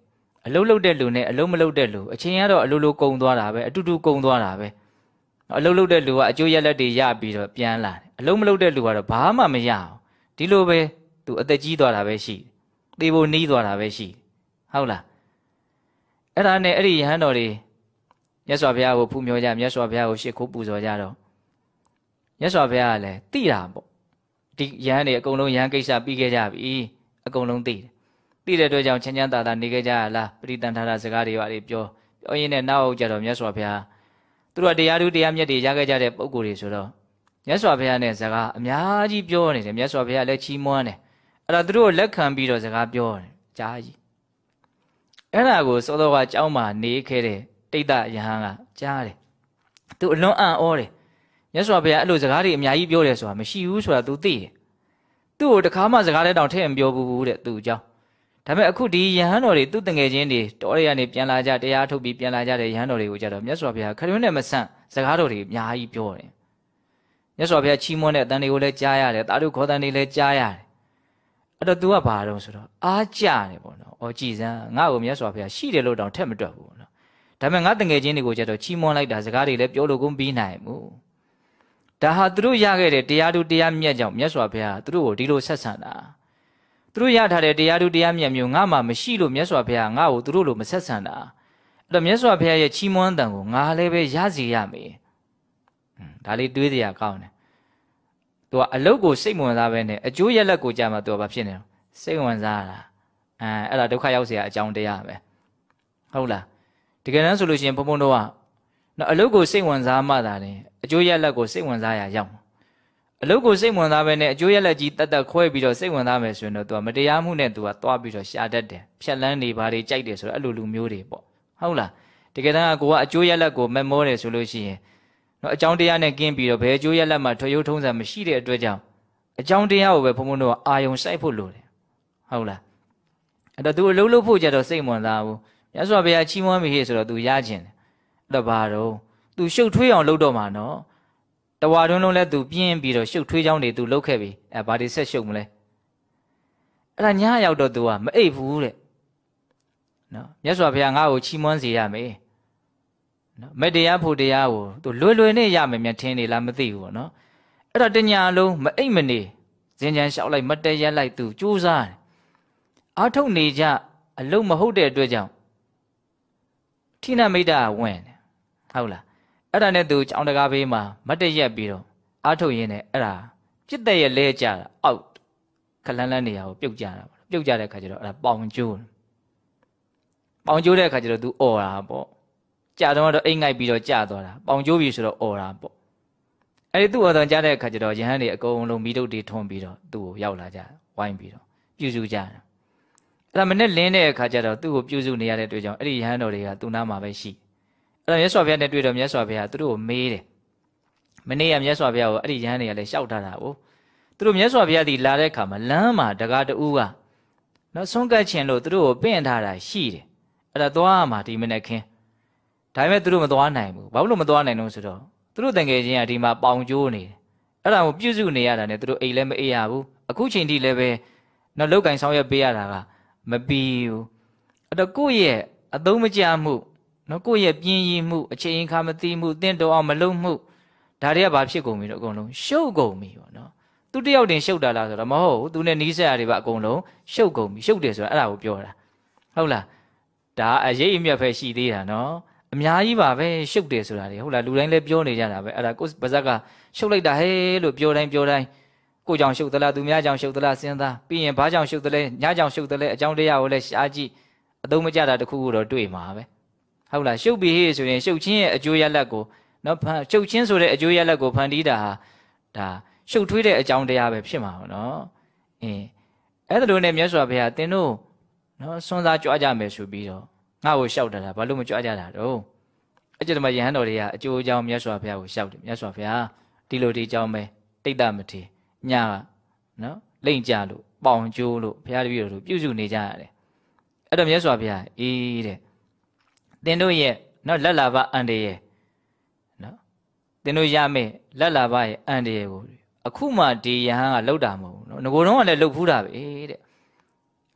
အလုံးလုံးတဲ့လူနဲ့အလုံးမလုံးတဲ့လူအချင်းကတော့အလိုလိုကုံသွားတာပဲအတူတူကုံသွားတာပဲအလုံးလုံးတဲ့လူကအကျိုးရလက်တွေရပြီးတော့ပြန်လာတယ်အလုံးမလုံးတဲ့လူကတော့ဘာမှမရအောင်ဒီလိုပဲသူအသက်ကြီးသွားတာပဲရှိသေဖို့နီးသွားတာပဲရှိဟုတ်လားအဲ့ဒါနဲ့အဲ့ဒီယဟန်တော်တွေမြတ်စွာဘုရားကိုဖူးမြော်ကြမြတ်စွာဘုရားကိုရှ िख ိုးပူဇော်ကြတော့မြတ်စွာဘုရားကလည်းသိတာပေါ့ဒီယဟန်တွေအကုန်လုံးယဟန်ကိစ္စပြီးခဲ့ကြပြီအကုန်လုံးသိတယ်သိတဲ့အတွက်ကြောင့်ချမ်းချမ်းသာသာနေခဲ့ကြရလားပရိသန္ထာရစကားတွေပါလေပြောပြောရင်းနဲ့နောက်ကြတော့မြတ်စွာဘုရားသူတို့တရားသူတရားမြတ်တွေရခဲ့ကြတဲ့ပုံကိုယ်တွေဆိုတော့မြတ်စွာဘုရားနဲ့စကားအများကြီးပြောနေတယ်မြတ်စွာဘုရားလည်းချီးမွမ်းတယ်အဲ့ဒါသူတို့လက်ခံပြီးတော့စကားပြောတယ်ကြားကြီးအဲ့ဒါကိုစောစောကကြောင်းမှာနေခဲ့တဲ့တိတ်တယဟန်ကကြားတယ်သူအလွန်အံ့ဩတယ်မြတ်စွာဘုရားအဲ့လိုစကားတွေအများကြီးပြောတယ်ဆိုတာမရှိဘူးဆိုတာ तू သိတယ်သူ့ကိုတခါမှစကားလည်းတောင်ထည့်မပြောဘူးတဲ့သူ့အကြောင်းဒါပေမဲ့အခုဒီယဟန်တော်တွေသူ့တငယ်ချင်းတွေတော်ရရနေပြန်လာကြတရားထုတ်ပြီးပြန်လာကြတဲ့ယဟန်တော်တွေကိုကြတော့မြတ်စွာဘုရားခရွန်းနဲ့မဆန့်စကားတော်တွေအများကြီးပြောတယ်မြတ်စွာဘုရားချီးမွမ်းတဲ့အတန်တွေကိုလည်းကြားရတယ်တာဓုခေါ်တန်တွေလည်းကြားရတယ်အဲ့တော့ तू ကဘာတော့ဆိုတော့အားကြတယ်ပေါ့နော်အော်ကြည်စမ်းငါ့ကိုမြတ်စွာဘုရားရှိတယ်လို့တောင်ထက်မတွက်ဘူးပေါ့နော်ဒါပေမဲ့ငါတငယ်ချင်းတွေကိုကြတော့ချီးမွမ်းလိုက်တာစကားတွေလည်းပြောလို့ကုန်ပြီးနိုင်ဘူးဒါဟာသူတို့ရခဲ့တဲ့တရားသူတရားမြတ်ကြောင့်မြတ်စွာဘုရားသူတို့ကိုဒီလိုဆက်ဆံတာသူတို့ရထားတဲ့တရားသူတရားမြတ်မျိုးငါမှမရှိလို့မြတ်စွာဘုရားငါ့ကိုသူတို့လိုမဆက်ဆံတာအဲ့တော့မြတ်စွာဘုရားရဲ့ချီးမွမ်းတန်ကိုငါလည်းပဲရစီရမယ်ဒါလေးတွေးစရာကောင်းတယ်သူကအလုတ်ကိုစိတ်ဝင်စားပဲနဲ့အကျိုးရလက်ကိုကြာမှသူကဘာဖြစ်နေလဲစိတ်ဝင်စားတာအဲအဲ့ဒါဒုက္ခရောက်เสียအကြောင်းတရားပဲဟုတ်လားတကယ်တမ်းဆိုလို့ရှိရင်ဘုံဘုံတို့ကနော်အလုတ်ကိုစိတ်ဝင်စားမှသာတယ်အကျိုးရလက်ကိုစိတ်ဝင်စားရရောက်အလုတ်ကိုစိတ်ဝင်စားပဲနဲ့အကျိုးရလက်ကြီးတက်တက်ခွဲပြီးတော့စိတ်ဝင်စားမယ်ဆိုရင်တော့သူကမတရားမှုနဲ့သူကသွားပြီးတော့ရှာတတ်တယ်ဖြက်လန်းနေပါလေကြိုက်တယ်ဆိုတော့အဲ့လိုလူမျိုးတွေပေါ့ဟုတ်လားတကယ်တမ်းကကိုကအကျိုးရလက်ကိုမက်မောတယ်ဆိုလို့ရှိရင်နော်အကြောင်းတရားနဲ့ကင်းပြီးတော့ဘယ်အကျိုးရလက်မှထွေရုံထုံးစံမရှိတဲ့အတွက်ကြောင့်အကြောင်းတရားကိုပဲဘုံဘုံတို့ကအာယုံစိုက်ဖို့လိုတယ်ဟုတ်လားအဲ့တော့သူအလုံးလုံးဖို့ကြတော့စိတ်ဝင်စားဘူးမြတ်စွာဘုရားချီးမွမ်းမိဟေ့ဆိုတော့သူရခြင်းတယ်အဲ့တော့ဘာတော့သူရှုပ်ထွေးအောင်လုပ်တော့မှာနော်တဝါတွန်းလုံးလဲသူပြင်းပြီးတော့ရှုပ်ထွေးချောင်းတွေသူလုပ်ခဲ့ပြီအဲဘာတွေဆက်ရှုပ်မလဲအဲ့ဒါညရောက်တော့သူကမအိပ်ဘူးတဲ့နော်မြတ်စွာဘုရားငါ့ကိုချီးမွမ်းစေရမယ်နော်မတရားဖို့တရားကိုသူလွယ်လွယ်နဲ့ရမယ်မြတ်ထင်းနေလားမသိဘူးပေါ့နော်အဲ့တော့တညာလုံးမအိပ်မနေဇင်ကြံလျှောက်လိုက်မတည့်ရက်လိုက်သူကြိုးစားတယ်အားထုတ်နေကြအလုံးမဟုတ်တဲ့အတွက်ကြောင့်ထိနမိတ်တာဝင်တယ်ဟုတ်လားအဲ့ဒါနဲ့သူကြောင်တကားဘေးမှာမတ်တရက်ပြီးတော့အားထုတ်ရင်းနဲ့အဲ့ဒါပြစ်တဲ့ရဲ့လဲကြတာအောက်ခလန်းလန်းနေရာကိုပြုတ်ကြတာပေါ့ပြုတ်ကြတဲ့အခါကျတော့အဲ့ဒါပေါင်ကျိုးပေါင်ကျိုးတဲ့အခါကျတော့သူអော်တာပေါ့ကြာတော့တော့အိမ်ငိုက်ပြီးတော့ကြာသွားတာပေါင်ကျိုးပြီဆိုတော့អော်တာပေါ့အဲ့ဒီသူ့អော်တော့ကြားတဲ့အခါကျတော့ယဟန်တွေအကုန်လုံးမိတုတ်တွေထွန်းပြီးတော့သူ့ကိုရောက်လာကြဝိုင်းပြီးတော့ပြုစုကြတယ်အဲ့ဒါမနဲ့လင်းတဲ့အခါကျတော့သူ့ကိုပြုစုနေရတဲ့တွေ့ကြောင့်အဲ့ဒီယဟန်တော်တွေကသူ့နားမှာပဲရှိအဲ့တော့မြတ်စွာဘုရားနဲ့တွေ့တော့မြတ်စွာဘုရားသူတို့ကိုမေးတယ်မနေ့ကမြတ်စွာဘုရားကိုအဲ့ဒီယဟန်တွေကလည်းရှောက်ထားတာ哦သူတို့မြတ်စွာဘုရားဒီလာတဲ့အခါမှာလမ်းမှာတကားတူကနော်ဆုံးကတ်ချင်လို့သူတို့ကိုပင့်ထားတာရှိတယ်အဲ့ဒါသွားမှာဒီမနေ့ခင်းဒါပေမဲ့သူတို့မသွားနိုင်ဘူးဘာလို့မသွားနိုင်လို့ဆိုတော့သူတို့တန်ငယ်ချင်းကဒီမှာပေါင်ကျိုးနေတယ်အဲ့ဒါကိုပြုစုနေရတာနဲ့သူတို့အိမ်လည်းမအေးရဘူးအခုချိန်ထိလည်းပဲနော်လောက်ကင်ဆောင်ရွက်ပေးရတာကမပြီးဘူးအဲ့တော့ကိုယ့်ရဲ့အသုံးမကျမှုနော်ကိုယ့်ရဲ့ပြင်းရည်မှုအချိန်အခါမသိမှုတင့်တော်အောင်မလုပ်မှုဒါတွေကဘာဖြစ်ကုန်ပြီတော့အကုန်လုံးရှုပ်ကုန်ပြီပေါ့နော်သူတယောက်တင်ရှုပ်တာလားဆိုတော့မဟုတ်ဘူးသူနဲ့နီးစပ်ရတွေပါအကုန်လုံးရှုပ်ကုန်ပြီရှုပ်တယ်ဆိုတာအဲ့ဒါကိုပြောတာဟုတ်လားဒါအရေးအမြတ်ပဲရှိသေးတာနော်အများကြီးပါပဲရှုပ်တယ်ဆိုတာတွေဟုတ်လားလူတိုင်းလည်းပြောနေကြတာပဲအဲ့ဒါကိုပါဇက်ကရှုပ်လိုက်တာဟဲ့လို့ပြောတိုင်းပြောတိုင်းကိုကြောင့်ရှုပ်သလားသူများကြောင့်ရှုပ်သလားစဉ်းစားပြီးရင်ဘာကြောင့်ရှုပ်သလဲညကြောင့်ရှုပ်သလဲအကြောင်းတရားကိုလည်းရှားကြည့်အသုံးမကျတာတခုခုတော့တွေ့မှာပဲဟုတ်လားရှုပ်ပြီးဟေ့ဆိုရင်ရှုပ်ချင်းရဲ့အကျိုးရလဒ်ကိုနော်ရှုပ်ချင်းဆိုတဲ့အကျိုးရလဒ်ကိုဖန်တီးတာဟာဒါရှုပ်ထွေးတဲ့အကြောင်းတရားပဲဖြစ်မှာပေါ့နော်အင်းအဲ့ဒါလိုနဲ့မြတ်စွာဘုရားတင်တို့နော်စွန့်စားကြွားကြမယ်ဆိုပြီးတော့ငါ့ကိုရှောက်တာဘာလို့မကြွားကြတာတော့အဲ့ကျတော့မှယဟန်တော်တွေကအကျိုးအကြောင်းမြတ်စွာဘုရားကိုရှောက်တယ်မြတ်စွာဘုရားဒီလိုဒီအကြောင်းပဲတိတ်တမထေညကနော်လိမ့်ကြလို့ပေါင်ကျိုးလို့ဘုရားတပည့်တော်တို့ပြုစုနေကြရတယ်အဲ့တော့မြတ်စွာဘုရားအေးတဲ့သင်တို့ရဲ့နော်လက်လာဘအန္တရာယ်နော်သင်တို့ရမယ်လက်လာဘရဲ့အန္တရာယ်ကိုအခုမှဒီယဟန်ကလှုပ်တာမဟုတ်ဘူးနော်ငကိုယ်တော့ကလည်းလှုပ်ဖူးတာပဲတဲ့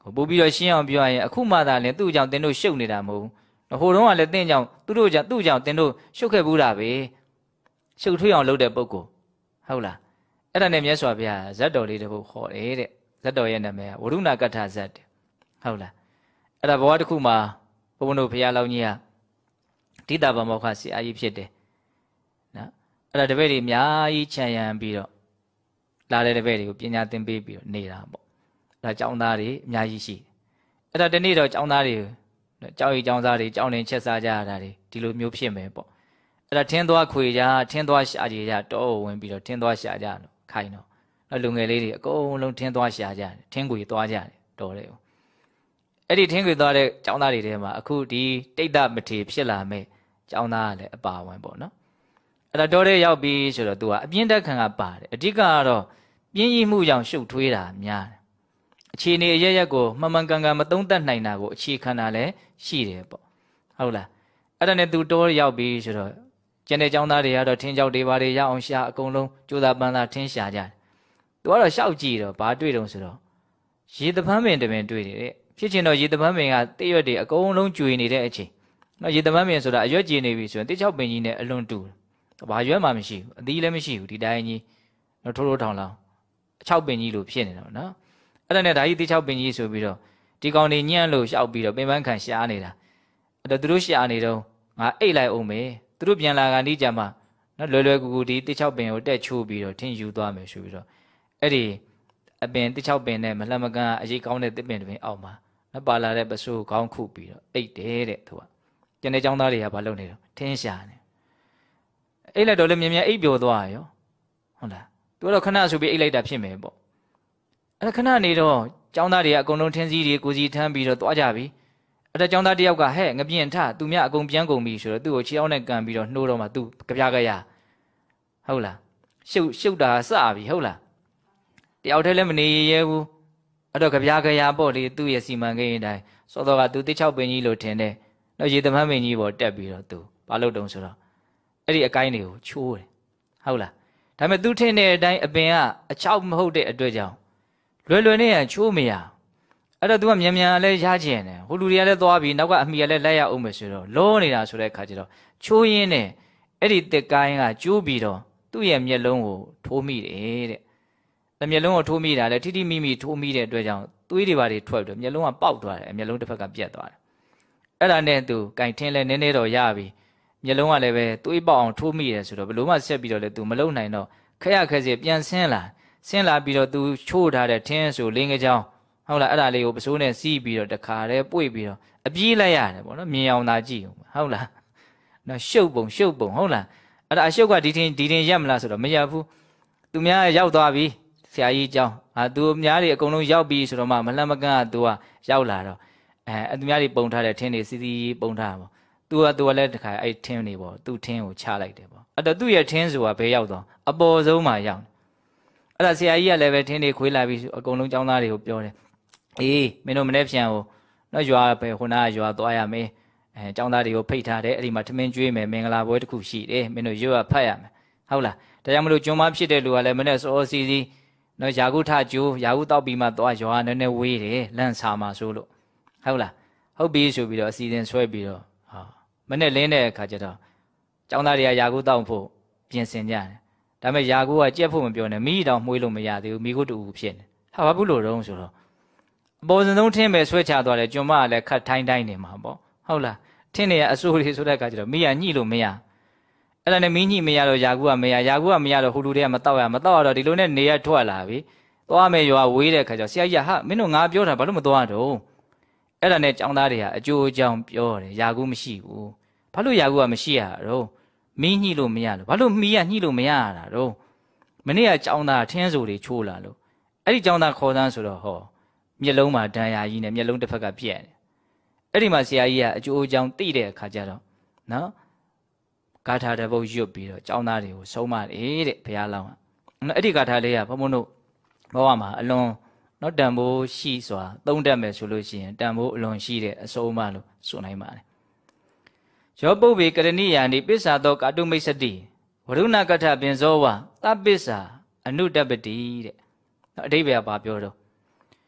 ပူပြီးတော့ရှင်းအောင်ပြောရင်အခုမှသာလည်းသူ့ကြောင့်တင်းတို့ရှုပ်နေတာမဟုတ်ဘူးဟိုတုန်းကလည်းတင်းကြောင့်သူတို့ကြောင့်သူ့ကြောင့်တင်းတို့ရှုပ်ခဲ့ဘူးတာပဲရှုပ်ထွေးအောင်လုပ်တဲ့ပုဂ္ဂိုလ်ဟုတ်လားအဲ့ဒါနဲ့မြတ်စွာဘုရားဇတ်တော်လေးတစ်ပုဒ်ဟောတယ်တဲ့ဇတ်တော်ရဲ့နာမည်ကဝရုဏကထဇတ်တဲ့ဟုတ်လားအဲ့ဒါဘဝတစ်ခုမှာဘုန်းဘုန်းတို့ဘုရားလောင်းကြီးကဒိဋ္ဌဗမောက္ခဆရာကြီးဖြစ်တယ်နော်အဲ့ဒါတပည့်တွေအများကြီးခြံရံပြီးတော့လာတဲ့တပည့်တွေကိုပညာသင်ပေးပြီးတော့နေတာပေါ့ဒါကျောင်းသားတွေအများကြီးရှိအဲ့ဒါတနေ့တော့ကျောင်းသားတွေကျောင်းရီကျောင်းသားတွေကျောင်းနေချက်စားကြရတာတွေဒီလိုမျိုးဖြစ်မယ်ပေါ့အဲ့ဒါထင်းသွားခွေကြထင်းသွားရှာကြကြတော့ဝင်ပြီးတော့ထင်းသွားရှာကြလို့ခိုင်းတော့အဲ့လူငယ်လေးတွေအကုန်လုံးထင်းသွားရှာကြတယ်ထင်းခွေသွားကြတယ်တော်တယ်အဲ့ဒီထင်းခွေသွားတဲ့ကျောင်းသားတွေထဲမှာအခုဒီတိတ်တမထေဖြစ်လာမဲ့ကျောင်းသားကလည်းအပါဝင်ပေါ့နော်အဲ့ဒါတော်တဲ့ရောက်ပြီးဆိုတော့ तू ကအပြင်းတက်ခံကပါတယ်အဓိကကတော့ပြင်းကြီးမှုကြောင့်ရှုပ်ထွေးတာများတယ်အခြေအနေအရရက်ကိုမှန်မှန်ကန်ကန်မသုံးသပ်နိုင်တာကိုအခြေခံတာလည်းရှိတယ်ပေါ့ဟုတ်လားအဲ့ဒါနဲ့ तू တော်ရောက်ပြီးဆိုတော့ကျန်တဲ့ကျောင်းသားတွေကတော့ထင်းကြောက်တွေပါတွေရအောင်ရှာအကုန်လုံးကြိုးစားပန်းစားထင်းရှာကြတယ် तू ကတော့ရှောက်ကြည့်တော့ဘာတွေ့တုံဆိုတော့ရေတပန်းပင်တပင်တွေ့တယ်တဲ့ဖြစ်ချင်တော့ရေတပန်းပင်ကတိရွက်တွေအကုန်လုံးကျွေနေတဲ့အချိန်နော်ရေတပန်းပင်ဆိုတာအရွက်ကျနေပြီဆိုရင်တိချောက်ပင်ကြီးနဲ့အလွန်တူဘာရွက်မှမရှိဘူးအသီးလည်းမရှိဘူးဒီတိုင်းကြီးနော်ထိုးထိုးထောင်လောင်အချောက်ပင်ကြီးလိုဖြစ်နေတာနော်အဲ့ဒါနဲ့ဒါကြီးတိချောက်ပင်ကြီးဆိုပြီးတော့ဒီကောင်တွေညံ့လို့ရှောက်ပြီးတော့ပင်ပန်းခံရှားနေတာအဲ့တော့သူတို့ရှားနေတော့ငါအိတ်လိုက်အောင်မယ်သူတို့ပြန်လာကနီးကြမှာနော်လွယ်လွယ်ကူကူဒီတိချောက်ပင်ကိုတက်ချိုးပြီးတော့ထင်းယူသွားမယ်ဆိုပြီးတော့အဲ့ဒီအပင်တိချောက်ပင်နဲ့မလှမကန်းအရေးကောင်းတဲ့တစ်ပင်တစ်ပင်အောက်မှာနော်ပါလာတဲ့ပစိုးခေါင်းခုပြီးတော့အိတ်တယ်တဲ့သူကကျန်တဲ့ចောင်းသားတွေကဘာလုပ်နေတော့ထင်းရှာနေအိတ်လိုက်တော့လည်းမြင်မြင်အိတ်ပျော်သွားရောဟုတ်လားသူကတော့ခဏဆိုပြီးအိတ်လိုက်တာဖြစ်မယ်ပေါ့အဲ့ဒါခဏနေတော့ចောင်းသားတွေကအကုန်လုံးထင်းစည်းတွေကိုစီထမ်းပြီးတော့သွားကြပြီအဲ့ဒါចောင်းသားတယောက်ကဟဲ့ငပြင်းထသူမြအကုန်ပြန်ကုန်ပြီဆိုတော့သူ့ကိုခြေအောင်နဲ့ကန်ပြီးတော့နှိုးတော့မှသူကြပြကြရဟုတ်လားရှုပ်ရှုပ်တာစပြီဟုတ်လားတယောက်တည်းလည်းမနေရဲဘူးအဲ့တော့ကြပြကြရပေါ့လေသူ့ရဲ့စီမံကိန်းအတိုင်းစောတော့ကသူတစ်ချောက်ပင်ကြီးလို့ထင်တယ်တော့ရေသမန်းပင်ကြီးပေါ်တက်ပြီးတော့သူဘာလုပ်တုံးဆိုတော့အဲ့ဒီအကိုင်းတွေကိုချိုးတယ်ဟုတ်လားဒါပေမဲ့သူထင်တဲ့အတိုင်းအပင်ကအချောက်မဟုတ်တဲ့အတွက်ကြောင့်လွယ်လွယ်နဲ့ချိုးမရအဲ့တော့ तू ကမြန်မြန်လည်းရချင်တယ်ဟိုလူတွေကလည်းသွားပြီးနောက်ကအမိကလည်းလိုက်ရအောင်မယ်ဆိုတော့လောနေတာဆိုတဲ့အခါကျတော့ချိုးရင်းနဲ့အဲ့ဒီတစ်ကိုင်းကကျိုးပြီးတော့သူ့ရဲ့မျက်လုံးကိုထိုးမိတယ်တဲ့။မျက်လုံးကိုထိုးမိတာလည်းထိထိမိမိထိုးမိတဲ့အတွက်ကြောင့်သွေးတွေပါတွေထွက်ပြီးမျက်လုံးကပေါက်သွားတယ်မျက်လုံးတစ်ဖက်ကပြတ်သွားတယ်။အဲ့ဒါနဲ့ तू ကင်ထင်းလဲနည်းနည်းတော့ရပြီမျက်လုံးကလည်းပဲသွေးပေါက်အောင်ထိုးမိတယ်ဆိုတော့ဘလို့မှဆက်ပြီးတော့လည်း तू မလုံနိုင်တော့ခက်ရခက်စီပြန်ဆင်းလာဆင်းလာပြီးတော့ तू ချိုးထားတဲ့ထင်းဆိုလင်းကကြောင်းဟုတ်လားအဲ့ဒါလေးကိုပစိုးနဲ့စီးပြီးတော့တခါတည်းပွေ့ပြီးတော့အပြေးလိုက်ရတယ်ပေါ့နော်မြင်အောင်သာကြည့်ဟုတ်လားနော်ရှုပ်ပုံရှုပ်ပုံဟုတ်လားအဲ့ဒါအရှုပ်ကဒီတင်ဒီတင်ရက်မလားဆိုတော့မရက်ဘူးသူများရောက်သွားပြီဆရာကြီးเจ้าဟာသူများတွေအကုန်လုံးရောက်ပြီဆိုတော့မှမလှမ်းမကန်းက तू ကရောက်လာတော့အဲသူများတွေပုံထားတဲ့ထင်းတွေစီစီပုံထားပါ तू က तू ကလည်းတခါအဲ့ထင်းတွေပေါ့သူ့ထင်းကိုချလိုက်တယ်ပေါ့အဲ့တော့သူ့ရဲ့ထင်းဆိုတာဘယ်ရောက်တော့အပေါ်ဆုံးမှာရောက်အဲ့ဒါဆရာကြီးကလည်းပဲထင်းတွေခွေးလာပြီးအကုန်လုံးចောင်းသားတွေကိုပြောတယ်အေးမင်းတို့မနေ့ပြန်ဟိုနော်ရွာပဲခုနကရွာသွားရမယ်အဲចောင်းသားတွေကိုဖိတ်ထားတယ်အဲ့ဒီမှာထမင်းကျွေးမယ်မင်္ဂလာပွဲတစ်ခုရှိတယ်မင်းတို့ရွတ်ရဖတ်ရမယ်ဟုတ်လားဒါကြောင့်မလို့ကျွန်းမဖြစ်တဲ့လူကလည်းမနေ့စောစီစီနော်ယာကုထကျိုးယာကုတောက်ပြီးမှသွားရွာနည်းနည်းဝေးတယ်လန့်စာမှာဆိုလို့ဟုတ်လားဟုတ်ပြီဆိုပြီးတော့အစီအစဉ်ဆွဲပြီးတော့ဟာမနေ့လင်းတဲ့အခါကျတော့ចောင်းသားတွေကယာကုတောက်ဖို့ပြင်ဆင်ကြတယ်ဒါပေမဲ့ယာကုကကြက်ဖို့မပြောနဲ့မိတောင်မှွေးလို့မရသေးဘူးမိကုတူဖြစ်နေဟာဘာဘူးလို့တော့ဆိုတော့အပေါ်ဆုံးထင်းပဲဆွဲချသွားတယ်ကျွန်းမကလည်းခတ်ထိုင်းတိုင်းနေမှာပေါ့ဟုတ်လားထင်းနေရအစိုးတွေဆိုတဲ့အခါကျတော့မိရညှိလို့မရအဲ့ဒါနဲ့မင်းညှိမရတော့ယာကုကမရယာကုကမရတော့ဟိုလူတွေကမတော့ရမတော့ရတော့ဒီလိုနဲ့နေရထွက်လာပြီသွားမယ်ရွာဝေးတဲ့အခါကျတော့ဆရာကြီးကဟာမင်းတို့ငါပြောတာဘာလို့မသွားတော့အဲ့ဒါနဲ့ចောင်းသားတွေကအကျိုးအကြောင်းပြောတယ်ယာကုမရှိဘူးဘာလို့ယာကုကမရှိရတော့မင်းညှိလို့မရလို့ဘာလို့မီးကညှိလို့မရတာတော့မနေ့ကចောင်းသားထင်းဆိုတွေချိုးလာလို့အဲ့ဒီចောင်းသားခေါ်သားဆိုတော့ဟောမျက်လုံးမှာဒဏ်ရာကြီးနဲ့မျက်လုံးတစ်ဖက်ကပြက်တယ်အဲ့ဒီမှာဆရာကြီးကအကျိုးအကြောင်းသိတဲ့အခါကျတော့နော်ဂါထာတစ်ပုဒ်ရွတ်ပြီးတော့ကျောင်းသားတွေကိုဆုံးမတယ်တဲ့ဘုရားလောင်းကနော်အဲ့ဒီဂါထာလေးကဘုံဘုံတို့ဘဝမှာအလွန်နော်တန်ဖိုးရှိစွာသုံးတတ်မယ်ဆိုလို့ရှိရင်တန်ဖိုးအလွန်ရှိတဲ့အဆုံးအမလို့ဆိုနိုင်ပါတယ်ယောပုဗ္ဗေကရဏိယာနိပစ္ဆာသောကာတုမိတ်စတိဝရုဏကထပင်ဇောဝသပစ္ဆာအနုတပတိတဲ့နော်အဓိပ္ပာယ်ကဘာပြောတော့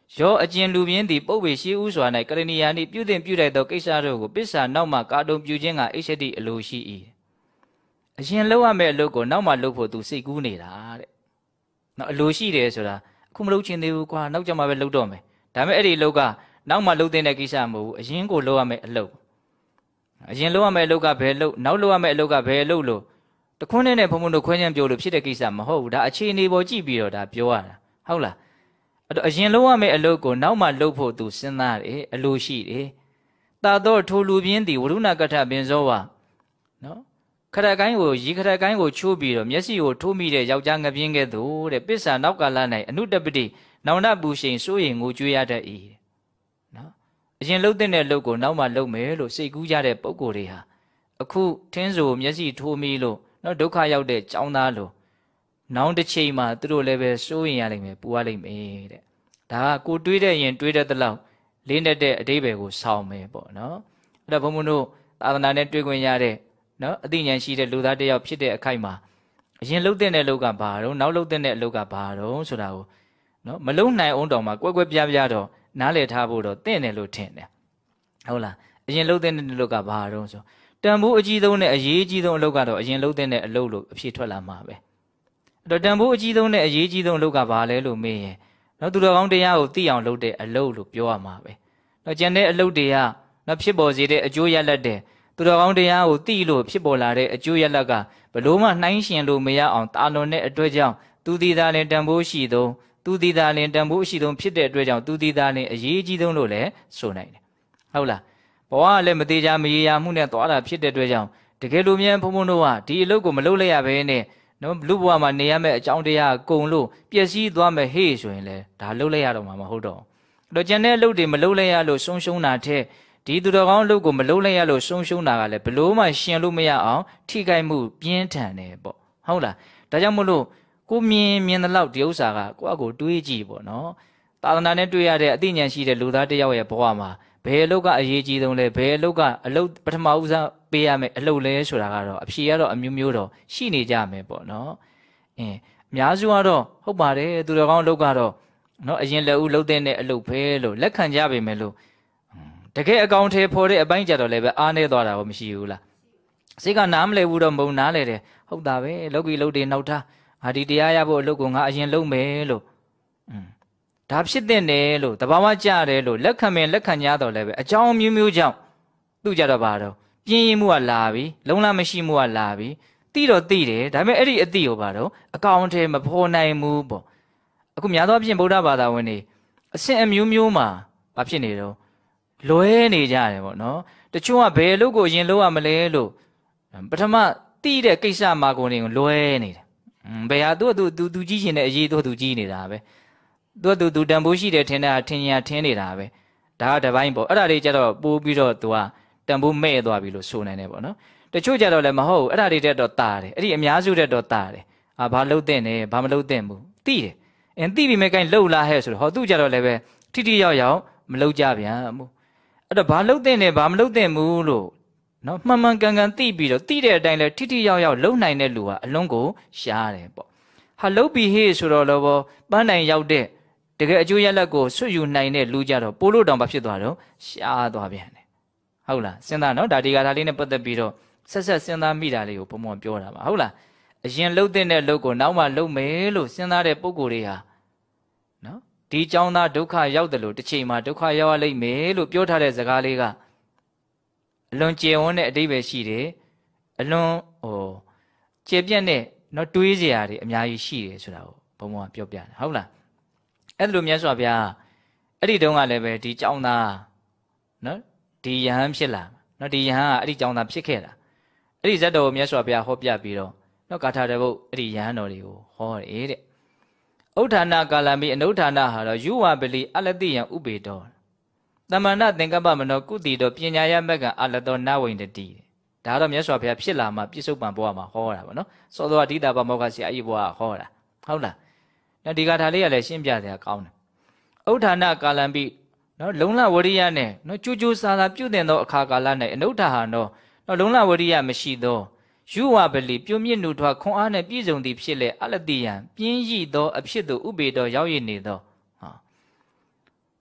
ရောအကျဉ်လူပြင်းသည်ပုပ်ဝေရှိဥစွာ၌ကရဏီယာနှင့်ပြုသင်ပြုလိုက်သောကိစ္စတို့ကိုပစ္စာနောက်မှကာတုံပြုခြင်းကအိရှတိအလိုရှိ၏အရင်လုပ်ရမယ့်အလုပ်ကိုနောက်မှလုပ်ဖို့သူစိတ်ကူးနေတာတဲ့နော်အလိုရှိတယ်ဆိုတာအခုမလုပ်ချင်သေးဘူးကွာနောက်ကျမှပဲလုပ်တော့မယ်ဒါပေမဲ့အဲ့ဒီအလုပ်ကနောက်မှလုပ်တဲ့ကိစ္စမဟုတ်ဘူးအရင်ကိုလုပ်ရမယ့်အလုပ်အရင်လုပ်ရမယ့်အလုပ်ကဘယ်လုပ်နောက်လုပ်ရမယ့်အလုပ်ကဘယ်လုပ်လို့တခွန်းနဲ့ဘုံဘုံတို့ခွဲချမ်းပြောလို့ဖြစ်တဲ့ကိစ္စမဟုတ်ဘူးဒါအခြေအနေပေါ်ကြည့်ပြီးတော့ဒါပြောရတာဟုတ်လားအဲ့တော့အရင်လုပ်ရမယ့်အလုပ်ကိုနောက်မှလုပ်ဖို့သူစဉ်းစားတယ်အလိုရှိတယ်တာတော့ထိုလူပြင်းသည်ဝရုဏကထပင်စောဝါနော်ခရကိုင်းကိုရီခရကိုင်းကိုချိုးပြီးတော့မျက်စိကိုထိုးမိတဲ့ယောက်ျားငပြင်းကဲ့သို့တဲ့ပစ္စာနောက်ကာလ၌အနုတပတိနောင်တပူရှင်စိုးရင်ငိုကြွေးရတတ်၏နော်အရင်လှုပ်တဲ့လှုပ်ကိုနောက်မှလှုပ်မယ်လို့စိတ်ကူးကြတဲ့ပုံကိုယ်တွေဟာအခုထင်းဆိုမျက်စိထိုးမိလို့နော်ဒုက္ခရောက်တဲ့ចောင်းသားလို့နောင်တစ်ချိန်မှာသူတို့လည်းပဲစိုးရင်ရလိမ့်မယ်ပူရလိမ့်မယ်တဲ့ဒါကကိုတွေးတဲ့ရင်တွေးတဲ့တလောက်လေးနဲ့တဲ့အတိပ္ပယ်ကိုဆောင်းမယ်ပေါ့နော်အဲ့တော့ဘုံဘုံတို့သာသနာနဲ့တွေ့ခွင့်ရတဲ့နော်အသိဉာဏ်ရှိတဲ့လူသားတစ်ယောက်ဖြစ်တဲ့အခိုက်မှာအရင်လှုပ်တဲ့အလုပ်ကဘာတော့နောက်လှုပ်တဲ့အလုပ်ကဘာတော့ဆိုတာကိုနော်မလုံနိုင်အောင်တောင်မှကွက်ကွက်ပြားပြားတော့နားလည်ထားဖို့တော့တင့်တယ်လို့ထင်တယ်ဟုတ်လားအရင်လှုပ်တဲ့အလုပ်ကဘာတော့ဆိုတန်ဖိုးအကြီးဆုံးနဲ့အရေးကြီးဆုံးအလုပ်ကတော့အရင်လှုပ်တဲ့အလုပ်လို့အဖြစ်ထွက်လာမှာပဲအဲ့တော့တန်ဖိုးအကြီးဆုံးနဲ့အရေးကြီးဆုံးအလုပ်ကဘာလဲလို့မေးရင်နော်သူတော်ကောင်းတရားကိုသိအောင်လုပ်တဲ့အလုပ်လို့ပြောရမှာပဲနော်ကျန်တဲ့အလုပ်တွေကနော်ဖြစ်ပေါ်စေတဲ့အကျိုးရလဒ်တဲ့သူတော်ကောင်းတရားကိုသိလို့ဖြစ်ပေါ်လာတဲ့အကျိုးရလဒ်ကဘလို့မှနှိုင်းရှင်လို့မရအောင်တာလွန်တဲ့အတွက်ကြောင့်သူတည်တာလင်တန်ဖိုးရှိသုံးသူတည်တာလင်တန်ဖိုးရှိသုံးဖြစ်တဲ့အတွက်ကြောင့်သူတည်တာလင်အရေးကြီးဆုံးလို့လည်းဆိုနိုင်တယ်ဟုတ်လားဘဝကလည်းမသေးချာမရေရာမှုနဲ့သွားတာဖြစ်တဲ့အတွက်ကြောင့်တကယ်လို့မြန်ဘုံဘုံတို့ကဒီအလုပ်ကိုမလုပ်လိုက်ရဘဲနဲ့နော်လူဘဝမှာနေရမယ့်အကြောင်းတရားကုံလို့ပျက်စီးသွားမယ်ဟေ့ဆိုရင်လည်းဒါလုပ်လိုက်ရတော့မှာမဟုတ်တော့အဲ့တော့ကျန်တဲ့အလုပ်တွေမလုပ်လိုက်ရလို့ဆုံးရှုံးတာထက်ဒီသူတော်ကောင်းအလုပ်ကိုမလုပ်လိုက်ရလို့ဆုံးရှုံးတာကလည်းဘလို့မှရှင်လို့မရအောင်ထိခိုက်မှုပြင်းထန်တယ်ပေါ့ဟုတ်လားဒါကြောင့်မို့လို့ကိုမြင်မြင်တဲ့လောက်ဒီဥစ္စာကကိုယ့်အကိုတွေးကြည့်ပေါ့နော်သာသနာနဲ့တွေ့ရတဲ့အသိဉာဏ်ရှိတဲ့လူသားတစ်ယောက်ရဲ့ဘဝမှာဘယ်အလုပ်ကအရေးကြီးဆုံးလဲဘယ်အလုပ်ကအလုပ်ပထမဦးစားပေးရမယ်အလုပ်လဲဆိုတာကတော့အဖြေကတော့အမျိုးမျိုးတော့ရှိနေကြမယ်ပေါ့နော်အင်းအများစုကတော့ဟုတ်ပါတယ်သူတော်ကောင်းအလုပ်ကတော့နော်အရင်လက်ဦးလုပ်တဲ့အလုပ်ပဲလို့လက်ခံကြပေမဲ့လို့တကယ်အကောင်ထဲပေါ်တဲ့အပိုင်းကြတော့လည်းပဲအားနေသွားတာဘာမရှိဘူးလားစိတ်ကနားမလဲဘူးတော့မုံနားလဲတယ်ဟုတ်တာပဲလောကီလုပ်တွေနောက်ထားငါဒီတရားရဖို့အလုပ်ကိုငါအရင်လုပ်မယ်လို့อืมဒါဖြစ်တဲ့တယ်လို့တဘာဝကြတယ်လို့လက်ခံမယ်လက်ခံကြတော့လည်းပဲအကြောင်းမျိုးမျိုးကြောင့်သူ့ကြတော့ပါတော့ပြင်းရင်မှုကလာပြီလုံလမရှိမှုကလာပြီတိတော့တိတယ်ဒါပေမဲ့အဲ့ဒီအတိကိုပါတော့အကောင်ထဲမဖော်နိုင်ဘူးပေါ့အခုများသောအားဖြင့်ဗုဒ္ဓဘာသာဝင်တွေအဆင့်အမျိုးမျိုးမှာဘာဖြစ်နေတော့လွဲနေကြတယ်ပေါ့နော်တချို့ကဘယ်လို့ကိုရင်လို့ရမလဲလို့ပထမတိတဲ့ကိစ္စမှာကိုနေလွဲနေတယ်ဘယ်ဟာသူ့သူသူသူကြီးရှင်တဲ့အရေးသူ့သူကြီးနေတာပဲသူ့သူသူတန်ဖိုးရှိတယ်ထင်တာထင်ညာထင်နေတာပဲဒါကတပိုင်းပေါ့အဲ့ဒါတွေကြတော့ပိုးပြီးတော့သူကတန်ဖိုးမဲ့သွားပြီလို့ဆိုနိုင်တယ်ပေါ့နော်တချို့ကြတော့လည်းမဟုတ်ဘူးအဲ့ဒါတွေတက်တော့တာတယ်အဲ့ဒီအများစုတက်တော့တာတယ်အာဘာလှုပ်တဲ့နဲ့ဘာမလှုပ်တဲ့ဘူးတိတယ်အင်းတိပြီးမဲ့ကိုင်းလှုပ်လာဟဲ့ဆိုတော့ဟောသူ့ကြတော့လည်းပဲထိထိရောက်ရောက်မလှုပ်ကြပြန်ဘူးအဲ့တော့ဘာလှုပ်တဲ့နဲ့ဘာမလှုပ်တဲ့ဘူးလို့နော်မှန်မှန်ကန်ကန်သိပြီးတော့သိတဲ့အတိုင်းလဲထိထိရောက်ရောက်လှုပ်နိုင်တဲ့လူဟာအလုံးကိုရှားတယ်ပေါ့ဟာလှုပ်ပြီးဟေ့ဆိုတော့လောဘောပန်းတိုင်ရောက်တဲ့တကယ်အကျိုးရလဒ်ကိုဆွတ်ယူနိုင်တဲ့လူကြတော့ပိုလို့တောင်ဘာဖြစ်သွားတော့ရှားသွားပြန်တယ်ဟုတ်လားစဉ်းစားနော်ဒါဒီကထာလေးနဲ့ပတ်သက်ပြီးတော့ဆက်ဆက်စဉ်းစားမိတာလေးကိုဘုံဘုံပြောတာပါဟုတ်လားအရင်လှုပ်တဲ့လှုပ်ကိုနောက်မှလှုပ်မယ်လို့စဉ်းစားတဲ့ပုံကိုယ်တွေဟာနော်ဒီเจ้าသားဒုက္ခရောက်တယ်လို့တစ်ချိန်မှာဒုက္ခရောက်ရလိမ့်မယ်လို့ပြောထားတဲ့စကားလေးကအလွန်ကျေဝန်းတဲ့အဓိပ္ပာယ်ရှိတယ်အလွန်ဟိုကျေပြတ်တဲ့နော်တွေးစရာတွေအများကြီးရှိတယ်ဆိုတာကိုဘုံဘုံကပြောပြတယ်ဟုတ်လားအဲ့လိုမြတ်စွာဘုရားအဲ့ဒီတုန်းကလည်းပဲဒီเจ้าသားနော်ဒီယဟန်ဖြစ်လာနော်ဒီယဟန်ကအဲ့ဒီเจ้าသားဖြစ်ခဲ့တာအဲ့ဒီဇတ်တော်ကိုမြတ်စွာဘုရားဟောပြပြီးတော့နော်ဂါထာတစ်ပုဒ်အဲ့ဒီယဟန်တော်တွေကိုဟောတယ်တဲ့ဥဋ္ဌာဏကာလမိအနုဋ္ဌာဏဟာတော့ယူဝပလီအလတိယံဥပေတောတမန္တသင်္ကပ္ပမနောကုတိတောပညာယမက္ကအလတောနဝိန္ဒတိဒါကတော့မြတ်စွာဘုရားဖြစ်လာမှပြစ္ဆုတ်ပံဘဝမှာဟောတာပေါ့နော်စောသောအဓိတာပမောက္ခဆရာကြီးဘဝဟောတာဟုတ်လားနော်ဒီဂါထာလေးကလည်းရှင်းပြတယ်ကောင်းတယ်ဥဋ္ဌာဏကာလမိနော်လုံလဝရိယနဲ့နော်ကြိုးကြိုးစားစားပြုတင်သောအခါကာလ၌အနုဋ္ဌာဟနောနော်လုံလဝရိယမရှိသောယူဝပလီပြုံမြင့်နုထွားခွန်အားနဲ့ပြည့်စုံသည်ဖြစ်လေအလတိယံပြင်းရည်သောအဖြစ်သို့ဥပေတော်ရောက်ရည်နေသောဟာ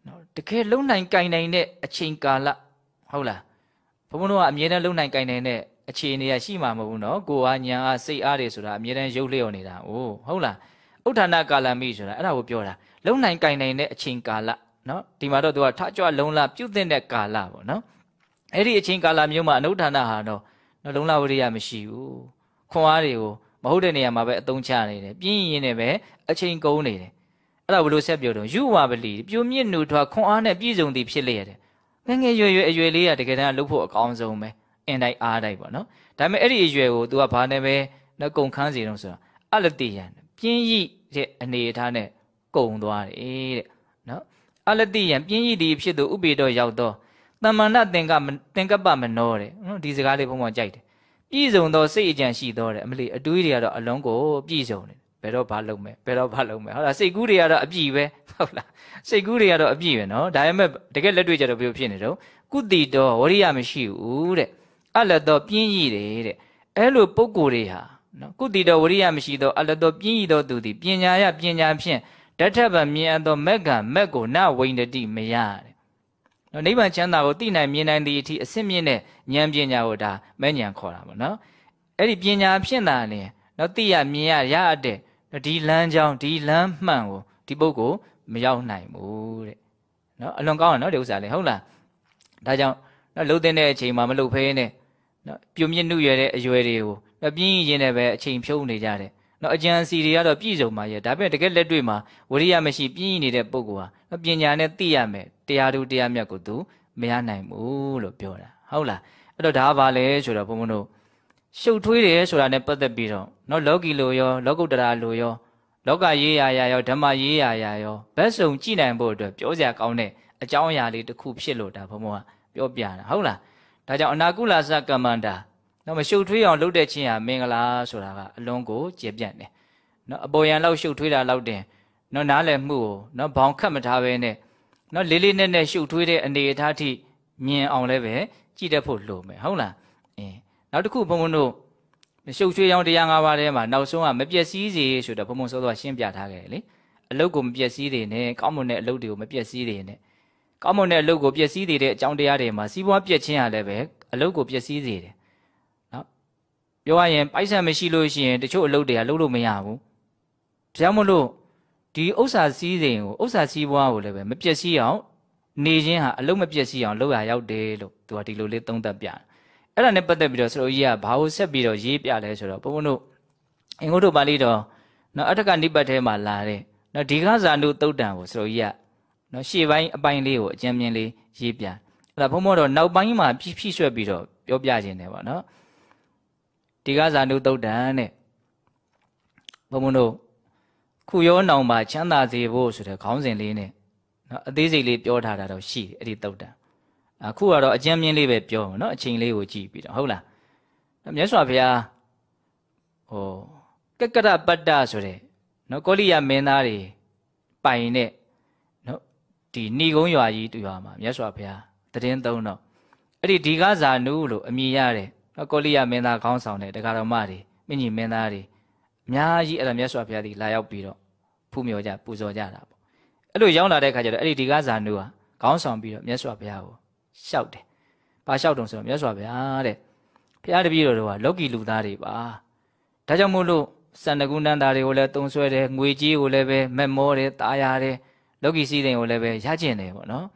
နော်တကယ်လုံနိုင်ကြိုင်နိုင်တဲ့အချိန်ကာလဟုတ်လားဘုံဘုံတို့ကအမြဲတမ်းလုံနိုင်ကြိုင်နိုင်တဲ့အခြေအနေရရှိမှာမဟုတ်ဘူးနော်ကိုယ်အားညာအားစိတ်အားတွေဆိုတာအမြဲတမ်းရုပ်လျော့နေတာ哦ဟုတ်လားဥဋ္ဌာဏကာလမိဆိုတာအဲ့ဒါကိုပြောတာလုံနိုင်ကြိုင်နိုင်တဲ့အချိန်ကာလနော်ဒီမှာတော့သူကထကြွလုံလပြုတ်တဲ့ကာလပေါ့နော်အဲ့ဒီအချိန်ကာလမျိုးမှာအနုဋ္ဌာဏဟာတော့လုံလဝရိယမရှိဘူးခွန်အားတွေကိုမဟုတ်တဲ့နေရာမှာပဲအသုံးချနေတယ်ပြင်းရင်နဲ့ပဲအချိန်ကုန်နေတယ်အဲ့ဒါဘလို့ဆက်ပြောတော့ယူဝါပလီပြိုမြင့်နူထွားခွန်အားနဲ့ပြည့်စုံသည်ဖြစ်လျက်တယ်ငငယ်ရွယ်ရွယ်အရွယ်လေးကတကယ်တမ်းလှုပ်ဖို့အကောင်းဆုံးပဲအင်တိုင်းအားတိုင်းပေါ့နော်ဒါပေမဲ့အဲ့ဒီအရွယ်ကို तू ကဘာနဲ့ပဲနော်ကုံခန်းစီတော့ဆိုတာအလတိယံပြင်းရိတဲ့အနေအထားနဲ့ကုံသွားတယ်တဲ့နော်အလတိယံပြင်းရိဒီဖြစ်သူဥပေတော့ရောက်တော့တမ္မဏသင်္ကသင်္ကပ္ပမနောတဲ့နော်ဒီစကားလေးဘုံဘုံကြိုက်တယ်ပြည့်စုံသောစိတ်အကြံရှိတော့တယ်အမလီအတွေးတွေကတော့အလုံးကိုပြည့်စုံတယ်ဘယ်တော့ဘာလုပ်မယ်ဘယ်တော့ဘာလုပ်မယ်ဟုတ်လားစိတ်ကူးတွေကတော့အပြည့်ပဲဟုတ်လားစိတ်ကူးတွေကတော့အပြည့်ပဲနော်ဒါပေမဲ့တကယ်လက်တွေ့ကြတော့ဘယ်လိုဖြစ်နေတော့ကုတိတော်ဝရိယမရှိဘူးတဲ့အလတ်တော်ပြင်းရည်တယ်တဲ့အဲ့လိုပုံကိုယ်တွေဟာနော်ကုတိတော်ဝရိယမရှိတော့အလတ်တော်ပြင်းရည်တော်သူသည်ပညာရပညာဖြင့်တထဗမြင်သောမက်ကမက်ကိုနဝိန္ဒတိမရတဲ့နော်နိဗ္ဗာန်ချမ်းသာကိုသိနိုင်မြင်နိုင်သည့်အထိအစစ်မြင့်တဲ့ဉာဏ်ပညာကိုဒါမဲ့ဉာဏ်ခေါ်တာပေါ့နော်အဲ့ဒီပညာဖြင့်သာလျှင်နော်သိရမြင်ရရအပ်တဲ့ဒီလမ်းကြောင်းဒီလမ်းမှန်ကိုဒီပုဂ္ဂိုလ်မရောက်နိုင်ဘူးတဲ့နော်အလွန်ကောင်းတယ်နော်ဒီဥစ္စာလေးဟုတ်လားဒါကြောင့်နော်လှုပ်တဲ့အချိန်မှာမလှုပ်ဖဲနဲ့နော်ပြုံမြင့်နှုတ်ရတဲ့အရွယ်တွေကိုနော်ပြင်းရင်နဲ့ပဲအချိန်ဖြုံးနေကြတယ်နော်အကျဉ်းစီတွေကတော့ပြည့်စုံပါရဲ့ဒါပေမဲ့တကယ်လက်တွေ့မှာဝရိယမရှိပြင်းနေတဲ့ပုဂ္ဂိုလ်ဟာနော်ပညာနဲ့သိရမယ်တရားသူတရားမြတ်ကိုသူမရနိုင်ဘူးလို့ပြောတာဟုတ်လားအဲ့တော့ဒါကဘာလဲဆိုတော့ဘုံဘုံတို့ရှုပ်ထွေးတယ်ဆိုတာနဲ့ပတ်သက်ပြီးတော့နော်လောကီလိုရောလောကုတ္တရာလိုရောလောကရေးရာရာရောဓမ္မရေးရာရာရောဘက်စုံကြည့်နိုင်ဖို့အတွက်ပြောစရာကောင်းတဲ့အကြောင်းအရာလေးတစ်ခုဖြစ်လို့ဒါဘုံဘုံကပြောပြတာဟုတ်လားဒါကြောင့်အနာကုလသကမ္မန္တာနော်မရှုပ်ထွေးအောင်လုပ်တဲ့ချင်းဟာမင်္ဂလာဆိုတာကအလွန်ကိုကျေပြန့်တယ်နော်အပေါ်ယံလောက်ရှုပ်ထွေးတာလောက်တင်နော်နားလည်မှုကိုနော်ဘောင်ခတ်မထားဘဲနဲ့နော်လေးလေးနက်နက်ရှုပ်ထွေးတဲ့အနေအထားထိမြင်အောင်လည်းပဲကြည့်တတ်ဖို့လိုမယ်ဟုတ်လားအင်းနောက်တစ်ခုဘုံဘုံတို့ရှုပ်ထွေးအောင်တရား၅ပါးထဲမှာနောက်ဆုံးကမပြည့်စည်စေဆိုတော့ဘုံဘုံစောစောရှင်းပြထားခဲ့တယ်လေအလုတ်ကိုမပြည့်စည်သေးနဲ့ကောင်းမွန်တဲ့အလုတ်တွေကိုမပြည့်စည်သေးနဲ့ကောင်းမွန်တဲ့အလုတ်ကိုပြည့်စည်သေးတဲ့အကြောင်းတရားတွေမှာစီးပွားပြည့်ခြင်းရလည်းပဲအလုတ်ကိုပြည့်စည်စေတယ်နော်ပြောရရင်ပိုက်ဆံမရှိလို့ရှိရင်တချို့အလုတ်တွေကလုပ်လို့မရဘူးဒါကြောင့်မလို့ဒီဥစ္စာစည်းစိမ်ကိုဥစ္စာစီးပွားကိုလည်းပဲမပြည့်စည်အောင်နေခြင်းဟာအလုတ်မပြည့်စည်အောင်လုပ်ရရောက်တယ်လို့သူကဒီလိုလေးသုံးသပ်ပြတယ်အဲ့ဒါနဲ့ပတ်သက်ပြီးတော့ဆရာကြီးကဘာကိုဆက်ပြီးတော့ရေးပြလဲဆိုတော့ဘုန်းဘုန်းတို့အင်္ဂုတ္တပါဠိတော်နော်အထက်ကနိပတ်ထဲမှာလာတဲ့နော်ဒီဃဇာနုသုတ်တံကိုဆရာကြီးကနော်ရှေ့ပိုင်းအပိုင်းလေးကိုအကျဉ်းမြင်လေးရေးပြအဲ့ဒါဘုန်းဘုန်းတို့နောက်ပိုင်းမှာဖြည့်ဖြည့်ဆွဲပြီးတော့ပြောပြခြင်းတယ်ပေါ့နော်ဒီဃဇာနုသုတ်တံနဲ့ဘုန်းဘုန်းတို့ခုရောနောင်ပါချမ်းသာစေဖို့ဆိုတဲ့ခေါင်းစဉ်လေးနဲ့နော်အသေးစိတ်လေးပြောထားတာတော့ရှိတယ်အဲ့ဒီသုတ်တံအခုကတော့အကျဉ်းမြင့်လေးပဲပြောမှာเนาะအချိန်လေးကိုကြည့်ပြီးတော့ဟုတ်လားမြတ်စွာဘုရားဟိုကက္ကရပတ္တဆိုတဲ့เนาะကောလိယမင်းသားတွေပိုင်တဲ့เนาะဒီဏီကုန်းရွာကြီးတူရွာမှာမြတ်စွာဘုရားတည်င်းသုံးတော့အဲ့ဒီဒီဃဇာနုလို့အမည်ရတဲ့เนาะကောလိယမင်းသားခေါင်းဆောင်တဲ့တရားတော်မတွေမြင့်ကြီးမင်းသားတွေအများကြီးအဲ့ဒါမြတ်စွာဘုရားဒီလာရောက်ပြီးတော့ဖူးမြော်ကြပူဇော်ကြတာပေါ့အဲ့လိုရောက်လာတဲ့ခါကျတော့အဲ့ဒီဒီဃဇာနုဟာခေါင်းဆောင်ပြီးတော့မြတ်စွာဘုရားကိုလျှောက်တယ်။ဘာလျှောက်တုံဆိုတော့မြတ်စွာဘုရားတဲ့။ဘုရားတပည့်တော်တို့ကလောကီလူသားတွေပါ။ဒါကြောင့်မို့လို့စန္ဒကုဏ္ဍာတွေကိုလည်းတုံဆွဲတယ်၊ငွေကြီးကိုလည်းပဲမက်မောတယ်၊တာယာတယ်၊လောကီစည်းစိမ်ကိုလည်းပဲရကျင်တယ်ပေါ့နော်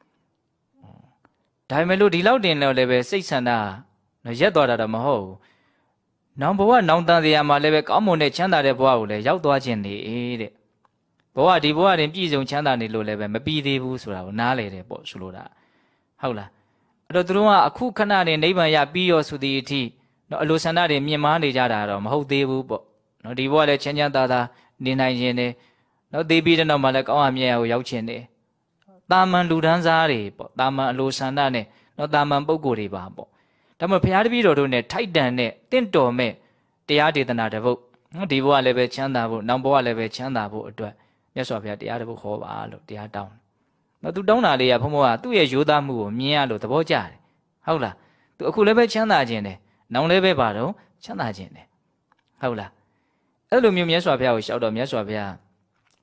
။ဒါပေမဲ့လို့ဒီလောက်တင်တော့လည်းပဲစိတ်ဆန္ဒရက်သွားတာတော့မဟုတ်ဘူး။နောင်ဘဝနောင်တန်တရားမှာလည်းပဲကောင်းမွန်တဲ့ချမ်းသာတဲ့ဘဝကိုလည်းရောက်သွားခြင်းနေတဲ့။ဘဝဒီဘဝတင်ပြည့်စုံချမ်းသာနေလို့လည်းပဲမပြီးသေးဘူးဆိုတာကိုနားလေတယ်ပေါ့ဆိုလိုတာ။ဟုတ်လားအဲ့တော့သူတို့ကအခုခဏနဲ့နိဗ္ဗာန်ရပြီးရောဆိုတဲ့အထိနော်အလိုဆန္ဒတွေမြင်မာနေကြတာတော့မဟုတ်သေးဘူးပေါ့နော်ဒီဘဝလည်းချမ်းချမ်းသာသာနေနိုင်ခြင်းနဲ့နော်သေပြီးတဲ့နောက်မှာလည်းကောင်းအမြတ်ကိုရောက်ခြင်းနဲ့တာမန်လူဒန်းစားတွေပေါ့တာမန်အလိုဆန္ဒနဲ့နော်တာမန်ပုဂ္ဂိုလ်တွေပါပေါ့ဒါမှမဟုတ်ဘုရားတပည့်တော်တို့နဲ့ထိုက်တန်တဲ့တင့်တော်မဲ့တရားဒေသနာတစ်ပုဒ်နော်ဒီဘဝလည်းပဲချမ်းသာဖို့နောက်ဘဝလည်းပဲချမ်းသာဖို့အတွက်မြတ်စွာဘုရားတရားတစ်ပုဒ်ဟောပါလို့တရားတောင်းနော်သူတောင်းတာလေးကဘုံဘုံကသူ့ရဲ့ရိုးသားမှုကိုမြင်ရလို့သဘောကျတယ်ဟုတ်လားသူအခုလည်းပဲချမ်းသာခြင်းတယ်နောင်လည်းပဲပါတော့ချမ်းသာခြင်းတယ်ဟုတ်လားအဲ့လိုမျိုးမြတ်စွာဘုရားကိုရှောက်တော့မြတ်စွာဘုရား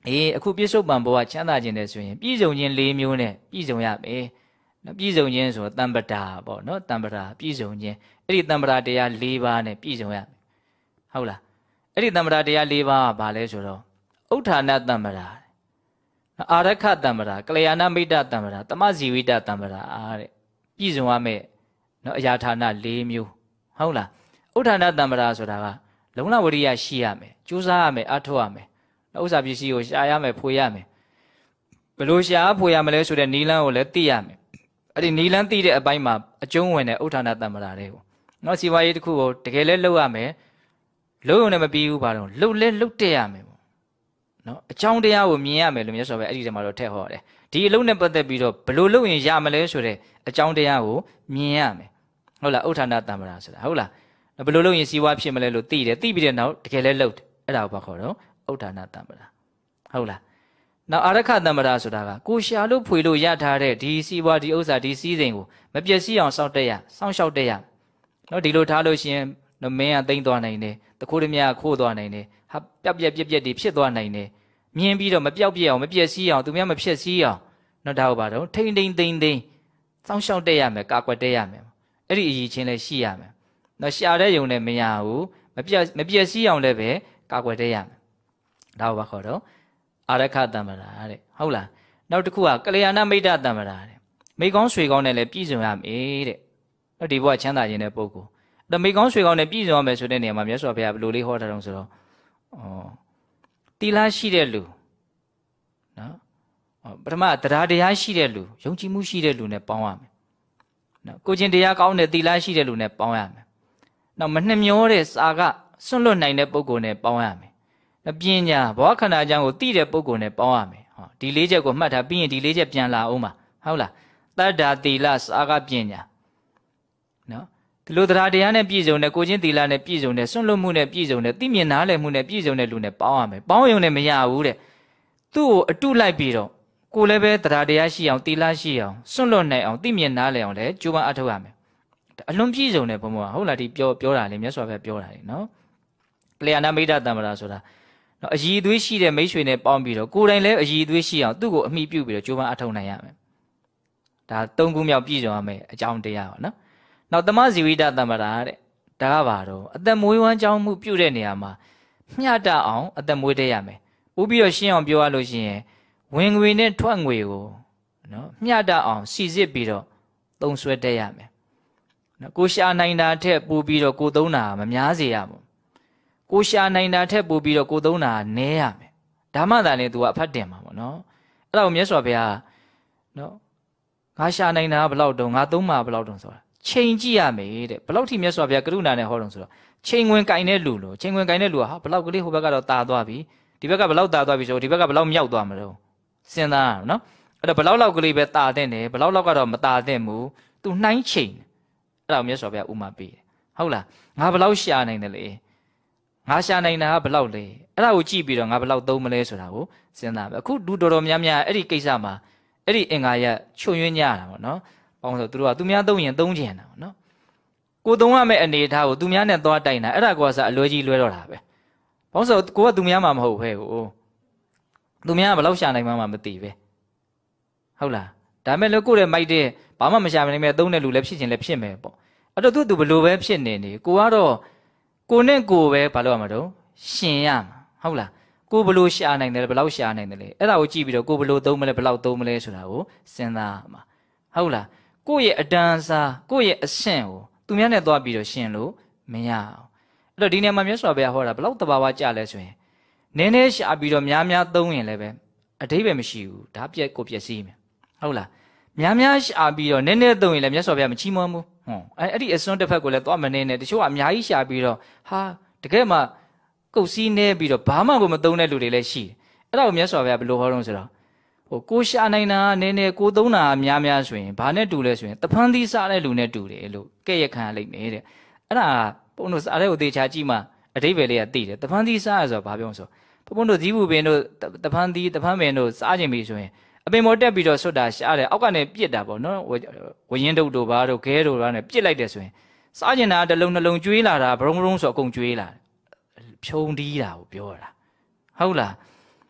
အေးအခုပြစ္ဆုတ်ပံဘဝချမ်းသာခြင်းတဲ့ဆိုရင်ပြည့်စုံခြင်း၄မျိုးနဲ့ပြည့်စုံရမယ်နော်ပြည့်စုံခြင်းဆိုတံပတာပေါ့နော်တံပတာပြည့်စုံခြင်းအဲ့ဒီတံပတာတရား၄ပါးနဲ့ပြည့်စုံရမယ်ဟုတ်လားအဲ့ဒီတံပတာတရား၄ပါးကဘာလဲဆိုတော့ဥဋ္ဌာဏတံပတာအာရခတံပတာကလျာဏမိတ်တတံပတာတမဇီဝိတတံပတာအားတဲ့ပြည့်စုံရမယ်နော်အရာဌာန၄မျိုးဟုတ်လားဥဋ္ဌာဏတံပတာဆိုတာကလုံလဝရိယရှိရမယ်ကြိုးစားရမယ်အထောက်ရမယ်ဥစ္စာပစ္စည်းကိုရှာရမယ်ဖွေရမယ်ဘယ်လိုရှာဖွေရမလဲဆိုတဲ့နီလန်းကိုလည်းသိရမယ်အဲ့ဒီနီလန်းသိတဲ့အပိုင်းမှာအကျုံးဝင်တဲ့ဥဋ္ဌာဏတံပတာတွေကိုနော်စီဝါရေးတစ်ခုကိုတကယ်လဲလုပ်ရမယ်လုပ်ရုံနဲ့မပြီးဘူးပါတော့လှုပ်လဲလှုပ်တက်ရမယ်ပေါ့နော်အကြောင်းတရားကိုမြင်ရမယ်လို့မြတ်စွာဘုရားအဲ့ဒီထဲမှာတော့ထည့်ဟောတယ်ဒီအလုံးနဲ့ပတ်သက်ပြီးတော့ဘယ်လိုလုပ်ရင်ရမလဲဆိုတဲ့အကြောင်းတရားကိုမြင်ရမယ်ဟုတ်လားဥဋ္ဌာဏတံပတာဆိုတာဟုတ်လားဘယ်လိုလုပ်ရင်စီဝါဖြစ်မလဲလို့သိတယ်သိပြီးတဲ့နောက်တကယ်လဲလှုပ်တယ်အဲ့ဒါကိုဘာခေါ်တော့ဥဋ္ဌာဏတံပတာဟုတ်လားနောက်အာရခတံပတာဆိုတာကကိုရှာလို့ဖွေလို့ရထားတဲ့ဒီစီးပွားဒီဥစ္စာဒီစည်းစိမ်ကိုမပျက်စီးအောင်စောင့်တက်ရစောင့်ရှောက်တက်ရနော်ဒီလိုထားလို့ရှိရင်မင်းကသိမ့်သွားနိုင်တယ်တခိုးတမရခိုးသွားနိုင်တယ်ဟာပျောက်ပြက်ပြက်ပြက်တွေဖြစ်သွားနိုင်တယ်မြင်ပြီးတော့မပျောက်ပြက်အောင်မပျက်စီးအောင်သူများမဖြစ်စီးအောင်နော်ဒါဟုတ်ပါတော့ထိမ့်ထိမ့်သိမ့်သိမ့်စောင့်ရှောက်တက်ရမယ်ကာကွယ်တက်ရမယ်အဲ့ဒီအရေးချင်းလည်းရှိရမယ်နော်ရှာတဲ့ယုံနဲ့မရဘူးမပြက်မပျက်စီးအောင်လည်းပဲကာကွယ်တက်ရမယ်ဒါဘာခေါ်တော့အာရခတံပတာတဲ့ဟုတ်လားနောက်တစ်ခုကကလျာဏမိတ်တတံပတာတဲ့မိကောင်းဆွေကောင်းနဲ့လည်းပြည့်စုံရမယ်တဲ့နော်ဒီဘဝချမ်းသာခြင်းတဲ့ပုဂ္ဂိုလ်အဲ့တော့မိကောင်းဆွေကောင်းနဲ့ပြည့်စုံရမယ်ဆိုတဲ့နေရာမှာမြတ်စွာဘုရားဘယ်လိုလေးဟောထားတော့ဆိုတော့ဩတီလာရှိတဲ့လူနော်ပထမတရားတရားရှိတဲ့လူယုံကြည်မှုရှိတဲ့လူနဲ့ပေါင်းရမယ်နော်ကိုချင်းတရားကောင်းတဲ့တီလာရှိတဲ့လူနဲ့ပေါင်းရမယ်နောက်မနှမျောတဲ့စာကစွန့်လွတ်နိုင်တဲ့ပုဂ္ဂိုလ်နဲ့ပေါင်းရမယ်ပညာဘဝခန္ဓာအကြောင်းကိုသိတဲ့ပုဂ္ဂိုလ်နဲ့ပေါင်းရမယ်ဟောဒီလေးချက်ကိုမှတ်ထားပြီးရင်ဒီလေးချက်ပြန်လာအောင်ပါဟုတ်လားတတ္တာသီလစာကပညာနော်ဒီလိုတရားတရားနဲ့ပြည့်စုံတဲ့ကိုချင်းသီလနဲ့ပြည့်စုံတဲ့စွန့်လွတ်မှုနဲ့ပြည့်စုံတဲ့သိမြင်နားလည်မှုနဲ့ပြည့်စုံတဲ့လူနဲ့ပေါင်းရမယ်ပေါင်းရုံနဲ့မရဘူးတဲ့သူ့ကိုအတုလိုက်ပြီးတော့ကိုလည်းပဲတရားတရားရှိအောင်သီလရှိအောင်စွန့်လွတ်နိုင်အောင်သိမြင်နားလည်အောင်လည်းကြိုးပမ်းအထောက်ရမယ်အလွန်ပြည့်စုံတဲ့ဘုံဘုံဟုတ်လားဒီပြောပြောတာလေမြတ်စွာဘုရားပြောတာလေနော်ကလျာဏမိတ်တတံပတာဆိုတာနော်အည်အသွေးရှိတဲ့မိတ်ဆွေနဲ့ပေါင်းပြီးတော့ကိုယ်တိုင်လည်းအည်အသွေးရှိအောင်သူ့ကိုအမိပြုပြီးတော့ကြိုးပမ်းအထောက်နိုင်ရမယ်ဒါသုံးခုမြောက်ပြည့်စုံရမယ်အကြောင်းတရားပါနော်နောက်တမဇီဝိတတံပတာတဲ့ဒါကဘာတော့အသက်မွေးဝမ်းကြောင်းမှုပြုတဲ့နေရာမှာမျှတအောင်အသက်မွေးတတ်ရမယ်ပို့ပြီးတော့ရှင်းအောင်ပြောရလို့ရှိရင်ဝင်ငွေနဲ့ထွက်ငွေကိုနော်မျှတအောင်စီစစ်ပြီးတော့သုံးစွဲတတ်ရမယ်နော်ကိုရှာနိုင်တာထက်ပို့ပြီးတော့ကိုသုံးတာမများစေရဘူးကိုရှာနိုင်တာထက်ပို့ပြီးတော့ကိုသုံးတာနည်းရမယ်ဒါမှသာလေ तू ကအဖတ်တင်မှာပေါ့နော်အဲ့ဒါကိုမြတ်စွာဘုရားနော်ငါရှာနိုင်တာဘယ်လောက်တုံးငါသုံးမှာဘယ်လောက်တုံးဆိုတာချိန်ကြည့်ရမယ်တဲ့ဘယ်လောက်ထိမြတ်စွာဘုရားကရုဏာနဲ့ဟောတုံးဆိုတော့ချိန်ဝင်ကင်တဲ့လူလို့ချိန်ဝင်ကင်တဲ့လူကဟာဘယ်လောက်ကလေးဟိုဘက်ကတော့တာသွားပြီဒီဘက်ကဘယ်လောက်တာသွားပြီဆိုဒီဘက်ကဘယ်လောက်မြောက်သွားမလို့စဉ်းစားရအောင်နော်အဲ့တော့ဘယ်လောက်လောက်ကလေးပဲတာတဲ့တယ်ဘယ်လောက်လောက်ကတော့မတာတဲ့ဘူး तू နှိုင်းချိန်အဲ့ဒါကိုမြတ်စွာဘုရားဥမာပေးတယ်ဟုတ်လားငါဘယ်လောက်ရှာနိုင်တယ်လေငါရှာနိုင်တာကဘယ်လောက်လဲအဲ့ဒါကိုကြည့်ပြီးတော့ငါဘယ်လောက်သုံးမလဲဆိုတာကိုစဉ်းစားပဲအခုလူတော်တော်များများအဲ့ဒီကိစ္စမှာအဲ့ဒီအင်္ဂါရချွတ်ယွင်းကြတာပေါ့နော်ပေါင်းဆိုသူတို့ကသူများသုံးရင်သုံးကျင်တာပေါ့နော်ကိုသုံးရမယ့်အနေအထားကိုသူများနဲ့သွားတိုင်တာအဲ့ဒါကောစားအလွယ်ကြီးလွဲတော့တာပဲပေါင်းဆိုကိုကသူများမှမဟုတ်ပဲကိုသူများကဘယ်လောက်ရှာနိုင်မှမသိပဲဟုတ်လားဒါမဲ့လို့ကိုရဲ့မိုက်တဲ့ဘာမှမရှာနိုင်မဲ့သုံးတဲ့လူလည်းဖြစ်ချင်လည်းဖြစ်မယ်ပေါ့အဲ့တော့သူသူဘယ်လိုပဲဖြစ်နေနေကိုကတော့ကိုနဲ့ကိုပဲဘာလို့ရမှာတော့ရှင်ရမှာဟုတ်လားကိုဘယ်လိုရှာနိုင်တယ်ဘယ်လောက်ရှာနိုင်တယ်လဲအဲ့ဒါကိုကြည့်ပြီးတော့ကိုဘယ်လိုသုံးမလဲဘယ်လောက်သုံးမလဲဆိုတာကိုစဉ်းစားမှာဟုတ်လားကိုရဲ့အတန်းစားကိုရဲ့အဆင့်ကိုသူများနဲ့သွားပြီးတော့ရှင်လို့မရအောင်အဲ့တော့ဒီနေရာမှာမြတ်စွာဘုရားဟောတာဘယ်လောက်တဘာဝကြလဲဆိုရင်နည်းနည်းရှာပြီးတော့များများသုံးရင်လည်းပဲအဓိပ္ပာယ်မရှိဘူးဒါပြက်ကိုပြက်စီးမယ်ဟုတ်လားများများရှာပြီးတော့နည်းနည်းသုံးရင်လည်းမြတ်စွာဘုရားမချီးမွမ်းဘူးဟွန်းအဲ့အဲ့ဒီအစွန်းတစ်ဖက်ကိုလည်းသွားမနေနဲ့တချို့ကအများကြီးရှာပြီးတော့ဟာတကယ်မှကုတ်စည်းနေပြီးတော့ဘာမှကိုမသုံးတဲ့လူတွေလည်းရှိတယ်အဲ့ဒါကိုမြတ်စွာဘုရားဘယ်လိုဟောတော့ဆိုတော့ဟိုကိုရှာနိုင်တာနည်းနည်းကိုသုံးတာများများဆိုရင်ဘာနဲ့တူလဲဆိုရင်တဖန်သီးစားတဲ့လူနဲ့တူတယ်လို့ကဲ့ရခံရလိမ့်မယ်တဲ့အဲ့ဒါဘုန်းတို့စားတဲ့ကိုသေချာကြည့်မှအဓိပ္ပာယ်လေးကသိတယ်တဖန်သီးစားရဆိုတော့ဘာပြောဆိုဘုန်းတို့ဇီးဘူးပင်တို့တဖန်သီးတဖန်ပင်တို့စားခြင်းပြီဆိုရင်အပင်ပေါ်တက်ပြီးတော့ဆွတ်တာရှားတယ်အောက်ကနေပြစ်တာပေါ့နော်ဝရင်တုတ်တို့ဘာတို့ခဲတို့ဘာနဲ့ပြစ်လိုက်တယ်ဆိုရင်စားကျင်တာတစ်လုံးနှလုံးကျွေးလာတာဘရုံဘရုံဆိုအကုန်ကျွေးလာတယ်ဖြုံတီးတာကိုပြောတာဟုတ်လား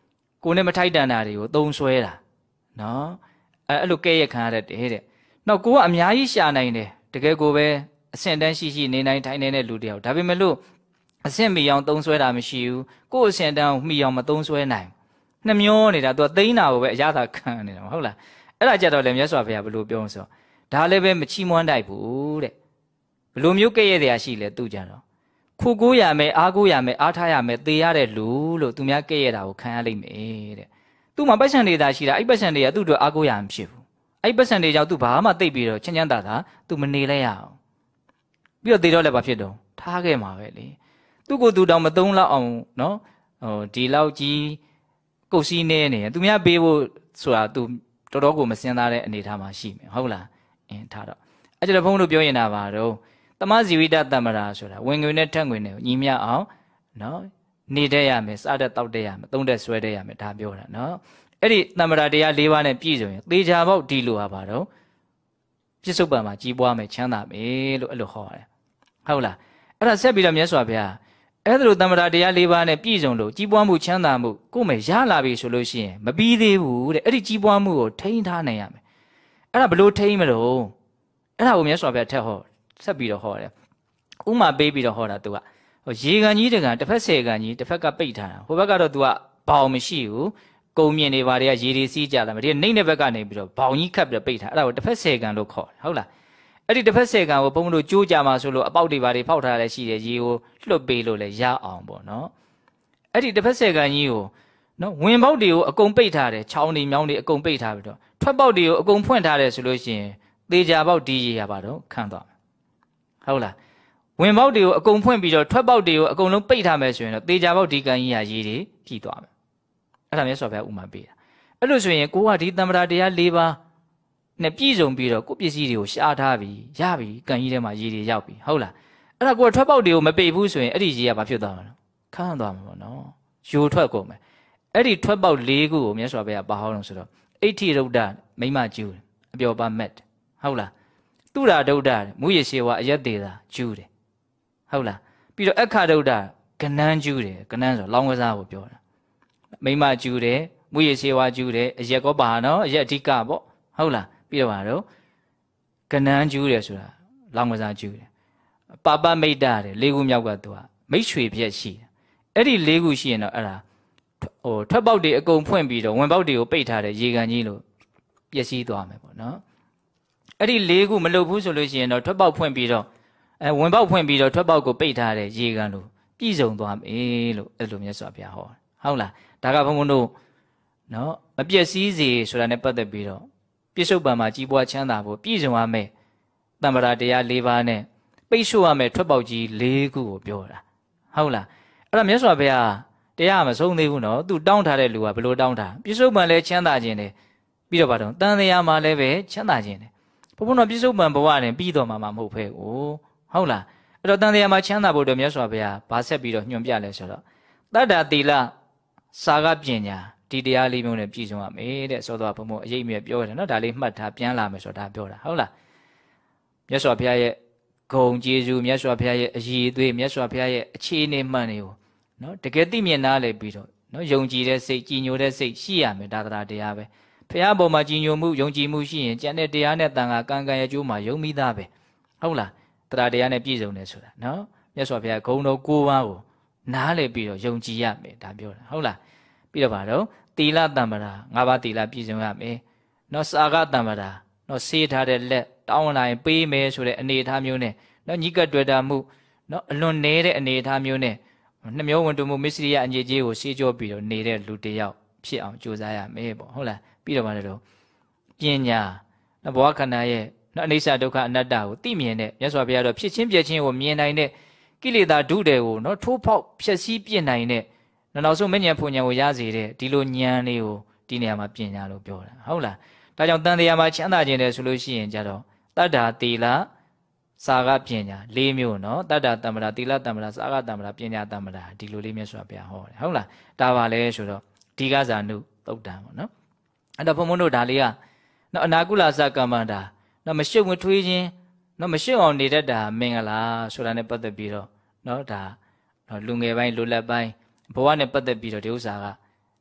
ကိုနဲ့မထိုက်တန်တာတွေကိုသုံးဆွဲတာနော်အဲအဲ့လိုကဲရခံရတဲ့တဲ့နောက်ကိုကအများကြီးရှာနိုင်တယ်တကယ်ကိုပဲအဆင့်တန်းရှိရှိနေနိုင်ထိုင်နေတဲ့လူတယောက်ဒါပေမဲ့လို့အဆင့်မီအောင်သုံးဆွဲတာမရှိဘူးကို့အဆင့်တန်းမီအောင်မသုံးဆွဲနိုင်နှမျောနေတာသူကသိန်းတာကိုပဲအရသာခံနေတာဟုတ်လားအဲ့ဒါကြတော့လေမြတ်စွာဘုရားဘယ်လိုပြောဆိုဒါလည်းပဲမချီးမွမ်းတိုက်ဘူးတဲ့ဘယ်လိုမျိုးကဲ့ရဲ့တရားရှိလဲသူကြတော့ခုကိုရမယ်အားကိုရမယ်အားထားရမယ်သေရတဲ့လူလို့သူများကဲ့ရဲ့တာကိုခံရလိမ့်မယ်တဲ့သူ့မှာပတ်စံနေတာရှိတာအဲ့ပတ်စံတွေကသူ့အတွက်အားကိုရမှာဖြစ်ဘူးအဲ့ပတ်စံတွေကြောင့်သူဘာမှသိပ်ပြီးတော့ချမ်းချမ်းသာသာသူမနေလဲရအောင်ပြီးတော့သေတော့လည်းဘာဖြစ်တော့ထားခဲ့မှာပဲလေသူ့ကိုယ်သူတောင်မသုံးလောက်အောင်နော်ဟိုဒီလောက်ကြီးကုတ်စည်းနေနေသူများပေးဖို့ဆိုတာသူတော်တော်ကိုမစင်သားတဲ့အနေထားမှာရှိမယ်ဟုတ်လားအင်းထားတော့အဲ့ကျတော့ဘုန်းတို့ပြောရင်တာပါတော့တမဇီဝိတတမ္မရာဆိုတာဝင်ငွေနဲ့ထက်ငွေနဲ့ညီမျှအောင်နော်နေတတ်ရမယ်စားတတ်တောက်တတ်ရမယ်သုံးတတ်ဆွဲတတ်ရမယ်ဒါပြောတာနော်အဲ့ဒီတမ္မရာတရား၄ပါးနဲ့ပြည့်စုံရင်သေချာပေါက်ဒီလိုပါတော့ပြစ္ဆုတ်ပံမှာကြီးပွားမယ်ချမ်းသာမယ်လို့အဲ့လိုဟောရတယ်ဟုတ်လားအဲ့ဒါဆက်ပြီးတော့မြတ်စွာဘုရားအဲ့ဒါလိုတမ္မရာတရား၄ပါးနဲ့ပြည့်စုံလို့ကြီးပွားမှုချမ်းသာမှုကိုယ်မယ်ရလာပြီဆိုလို့ရှိရင်မပြီးသေးဘူးတဲ့အဲ့ဒီကြီးပွားမှုကိုထိန်းထားနိုင်ရမယ်အဲ့ဒါဘလို့ထိန်းမလို့အဲ့ဒါကိုမြတ်စွာဘုရားထက်ဟောဆက်ပြီးတော့ဟောတယ်ဥမာပေးပြီးတော့ဟောတာ तू ကဟိုရေကန်ကြီးတကန်တစ်ဖက်ဆယ်ကန်ကြီးတစ်ဖက်ကပိတ်ထားတာဟိုဘက်ကတော့ तू ကဘောင်မရှိဘူးကုံမြင်နေပါတွေကရေတွေစီးကြလာမယ်ဒီနှိမ့်တဲ့ဘက်ကနေပြီးတော့ဘောင်ကြီးခတ်ပြီးတော့ပိတ်ထားအဲ့ဒါကိုတစ်ဖက်ဆယ်ကန်လို့ခေါ်တယ်ဟုတ်လားအဲ့ဒီတစ်ဖက်ဆယ်ကန်ကိုဘုံတို့ကြိုးကြမှာဆိုလို့အပေါက်တွေပါတွေဖောက်ထားလဲရှိတယ်ရေကိုလွတ်ပေးလို့လဲရအောင်ပေါ့နော်အဲ့ဒီတစ်ဖက်ဆယ်ကန်ကြီးကိုနော်ဝင်ပေါက်တွေကိုအကုန်ပိတ်ထားတယ်ချောင်းတွေမြောင်းတွေအကုန်ပိတ်ထားပြီးတော့ထွက်ပေါက်တွေကိုအကုန်ဖွင့်ထားတယ်ဆိုလို့ရှိရင်သေချာပေါက်ဒီရေရပါတော့ခန့်သွားဟုတ်လားဝင်ပေါက်တွေကိုအကုန်ဖွင့်ပြီးတော့ထွက်ပေါက်တွေကိုအကုန်လုံးပိတ်ထားမယ်ဆိုရင်တော့သေချာပေါက်ဒီကန်ကြီးရရေတွေပြည်သွားမယ်အဲ့ဒါမျိုးဆိုပဲဥမာပေးတာအဲ့လိုဆိုရင်ကိုကဒီတမ္ပရာတရား၄ပါးနဲ့ပြည့်စုံပြီးတော့ကိုပစ္စည်းတွေကိုရှားထားပြီးရပြီကန်ကြီးထဲမှာရေတွေရောက်ပြီဟုတ်လားအဲ့ဒါကိုထွက်ပေါက်တွေကိုမပိတ်ဘူးဆိုရင်အဲ့ဒီရေကဘာဖြစ်သွားမှာလဲခန်းသွားမှာပေါ့နော်ယိုထွက်ကုန်မယ်အဲ့ဒီထွက်ပေါက်၄ခုကိုမြတ်စွာဘုရားပါဟောလို့ဆိုတော့အဋ္ဌိရုဒ္ဓမိမကျူးအပျော်ပါမက်ဟုတ်လားတုရာဒုဒ္ဓမူရရှိဝအယက်သေးတာကျူးတယ်ဟုတ်လားပြီးတော့အခါဒုဒ္ဓကနန်းကျူးတယ်ကနန်းဆိုလောင်းကစားကိုပြောတာမိမကျူးတယ်မူရရှိဝကျူးတယ်အယက်ကောပါနော်အယက်အဓိကပေါ့ဟုတ်လားပြီးတော့ပါတော့ကနန်းကျူးတယ်ဆိုတာလောင်းကစားကျူးတယ်ပါပမိတ်တာတယ်လေးခုမြောက်ကသူကမိတ်ရွှေပြက်ရှိတယ်အဲ့ဒီလေးခုရှိရင်တော့အဲ့ဒါဟိုထွက်ပေါက်တွေအကုန်ဖွင့်ပြီးတော့ဝင်ပေါက်တွေကိုပိတ်ထားတဲ့ရေကန်ကြီးလို့ပျက်စီးသွားမယ်ပေါ့နော်အဲ့ဒီလေးခုမလုပ်ဘူးဆိုလို့ရှိရင်တော့ထွက်ပေါက်ဖွင့်ပြီးတော့အဲဝင်ပေါက်ဖွင့်ပြီးတော့ထွက်ပေါက်ကိုပိတ်ထားတဲ့ရေကန်လို့ပြည့်စုံသွားမယ်လို့အဲ့လိုမြတ်စွာဘုရားဟောဟုတ်လားဒါကဘုန်းဘုန်းတို့နော်မပျက်စီးစေဆိုတာနဲ့ပတ်သက်ပြီးတော့ပြစ္ဆုတ်ပံမှာကြီးပွားချမ်းသာဖို့ပြည့်စုံရမယ်တမ္ပရာတရား၄ပါးနဲ့ပိတ်ဆို့ရမယ်ထွက်ပေါက်ကြီး၄ခုကိုပြောတာဟုတ်လားအဲ့ဒါမြတ်စွာဘုရားတရားမဆုံးသေးဘူးနော်သူတောင်းထားတဲ့လူကဘယ်လိုတောင်းထားပြစ္ဆုတ်ပံလည်းချမ်းသာခြင်းတယ်ပြီးတော့ဗါတော့တန်တရားမှာလည်းပဲချမ်းသာခြင်းတယ်ဘုန်းဘုန်းတော်ပြစ္ဆုတ်ပံဘဝနဲ့ပြီးတော့မှမဟုတ်ဖဲကိုဟုတ်လားအဲ့တော့တန်တရားမှာချမ်းသာဖို့အတွက်မြတ်စွာဘုရားဗာဆက်ပြီးတော့ညွှန်ပြလဲဆိုတော့တတ္တာသီလစာကပညာဒီတရားလေးမျိုးနဲ့ပြည့်စုံရမယ်တဲ့ဆိုတော့ဘုံဘုံအရေးအမြဲပြောရတယ်နော်ဒါလေးမှတ်ထားပြန်လာမယ်ဆိုတာပြောတာဟုတ်လားမြတ်စွာဘုရားရဲ့ဂုဏ်ကျေးဇူးမြတ်စွာဘုရားရဲ့အည်အသွေးမြတ်စွာဘုရားရဲ့အခြေအနေမှန်တွေကိုနော်တကယ်သိမြင်နားလည်ပြီးတော့နော်ယုံကြည်တဲ့စိတ်ကြည်ညိုတဲ့စိတ်ရှိရမယ်ဒါတရားတရားပဲဘုရားပေါ်မှာကြည်ညိုမှုယုံကြည်မှုရှိရင်ကျန်တဲ့တရားနဲ့တန်ခါကံကံရဲ့ကျိုးမှာယုံမိသားပဲဟုတ်လားတရားတရားနဲ့ပြည့်စုံတယ်ဆိုတာနော်မြတ်စွာဘုရားဂုဏ်တော်၉ပါးကိုနားလည်ပြီးတော့ယုံကြည်ရမယ်ဒါပြောတာဟုတ်လားပြီးတော့ဗါတော့သီလတမ္ပရာ၅ပါးသီလပြည့်စုံရမယ်နော်စာကတမ္ပရာနော်ဆေးထားတဲ့လက်တောင်းလာရင်ပေးမယ်ဆိုတဲ့အနေအထားမျိုးနဲ့နော်ညိကတွေ့တာမှုနော်အလွန်နေတဲ့အနေအထားမျိုးနဲ့နှမျိုးဝင်တူမှုမစ္စရိယအငြိကြီးကိုဆေးကြောပြီးတော့နေတဲ့လူတစ်ယောက်ဖြစ်အောင်ကြိုးစားရမယ်ပေါ့ဟုတ်လားပြီးတော့ဗါတော့ပညာနော်ဘဝခန္ဓာရဲ့နော်အနိစ္စဒုက္ခအနတ္တကိုသိမြင်တဲ့မြတ်စွာဘုရားတော့ဖြစ်ချင်းပြည့်ချင်းကိုမြင်နိုင်တဲ့ကိလေသာဒုတွေကိုနော်ထိုးဖောက်ဖျက်ဆီးပြစ်နိုင်တဲ့နောက်ဆုံးမဉ္ဇဉ်ဖွဉ္ဇဉ်ကိုရစေတဲ့ဒီလိုဉာဏ်လေးကိုဒီနေရာမှာပညာလို့ပြောတာဟုတ်လားဒါကြောင့်တန်တရားမှာချမ်းသာခြင်းတယ်ဆိုလို့ရှိရင်ကြတော့တတ္တာသီလစာကပညာ၄မျိုးနော်တတ္တာတမ္ပရာသီလတမ္ပရာစာကတမ္ပရာပညာတမ္ပရာဒီလိုလေးမျိုးဆိုတာပြန်ဟောတယ်ဟုတ်လားဒါပါလဲဆိုတော့ဒီကဇာနုသုတ်တံပေါ့နော်အဲ့တော့ဘုံဘုံတို့ဒါလေးကနော်အနာကုလသကမ္မန္တာနော်မရှုပ်မထွေးခြင်းနော်မရှုပ်အောင်နေတတ်တာမင်္ဂလာဆိုတာနဲ့ပတ်သက်ပြီးတော့နော်ဒါနော်လူငယ်ပိုင်းလူလက်ပိုင်းဘဝနဲ့ပတ်သက်ပြီးတော့ဒီဥစ္စာက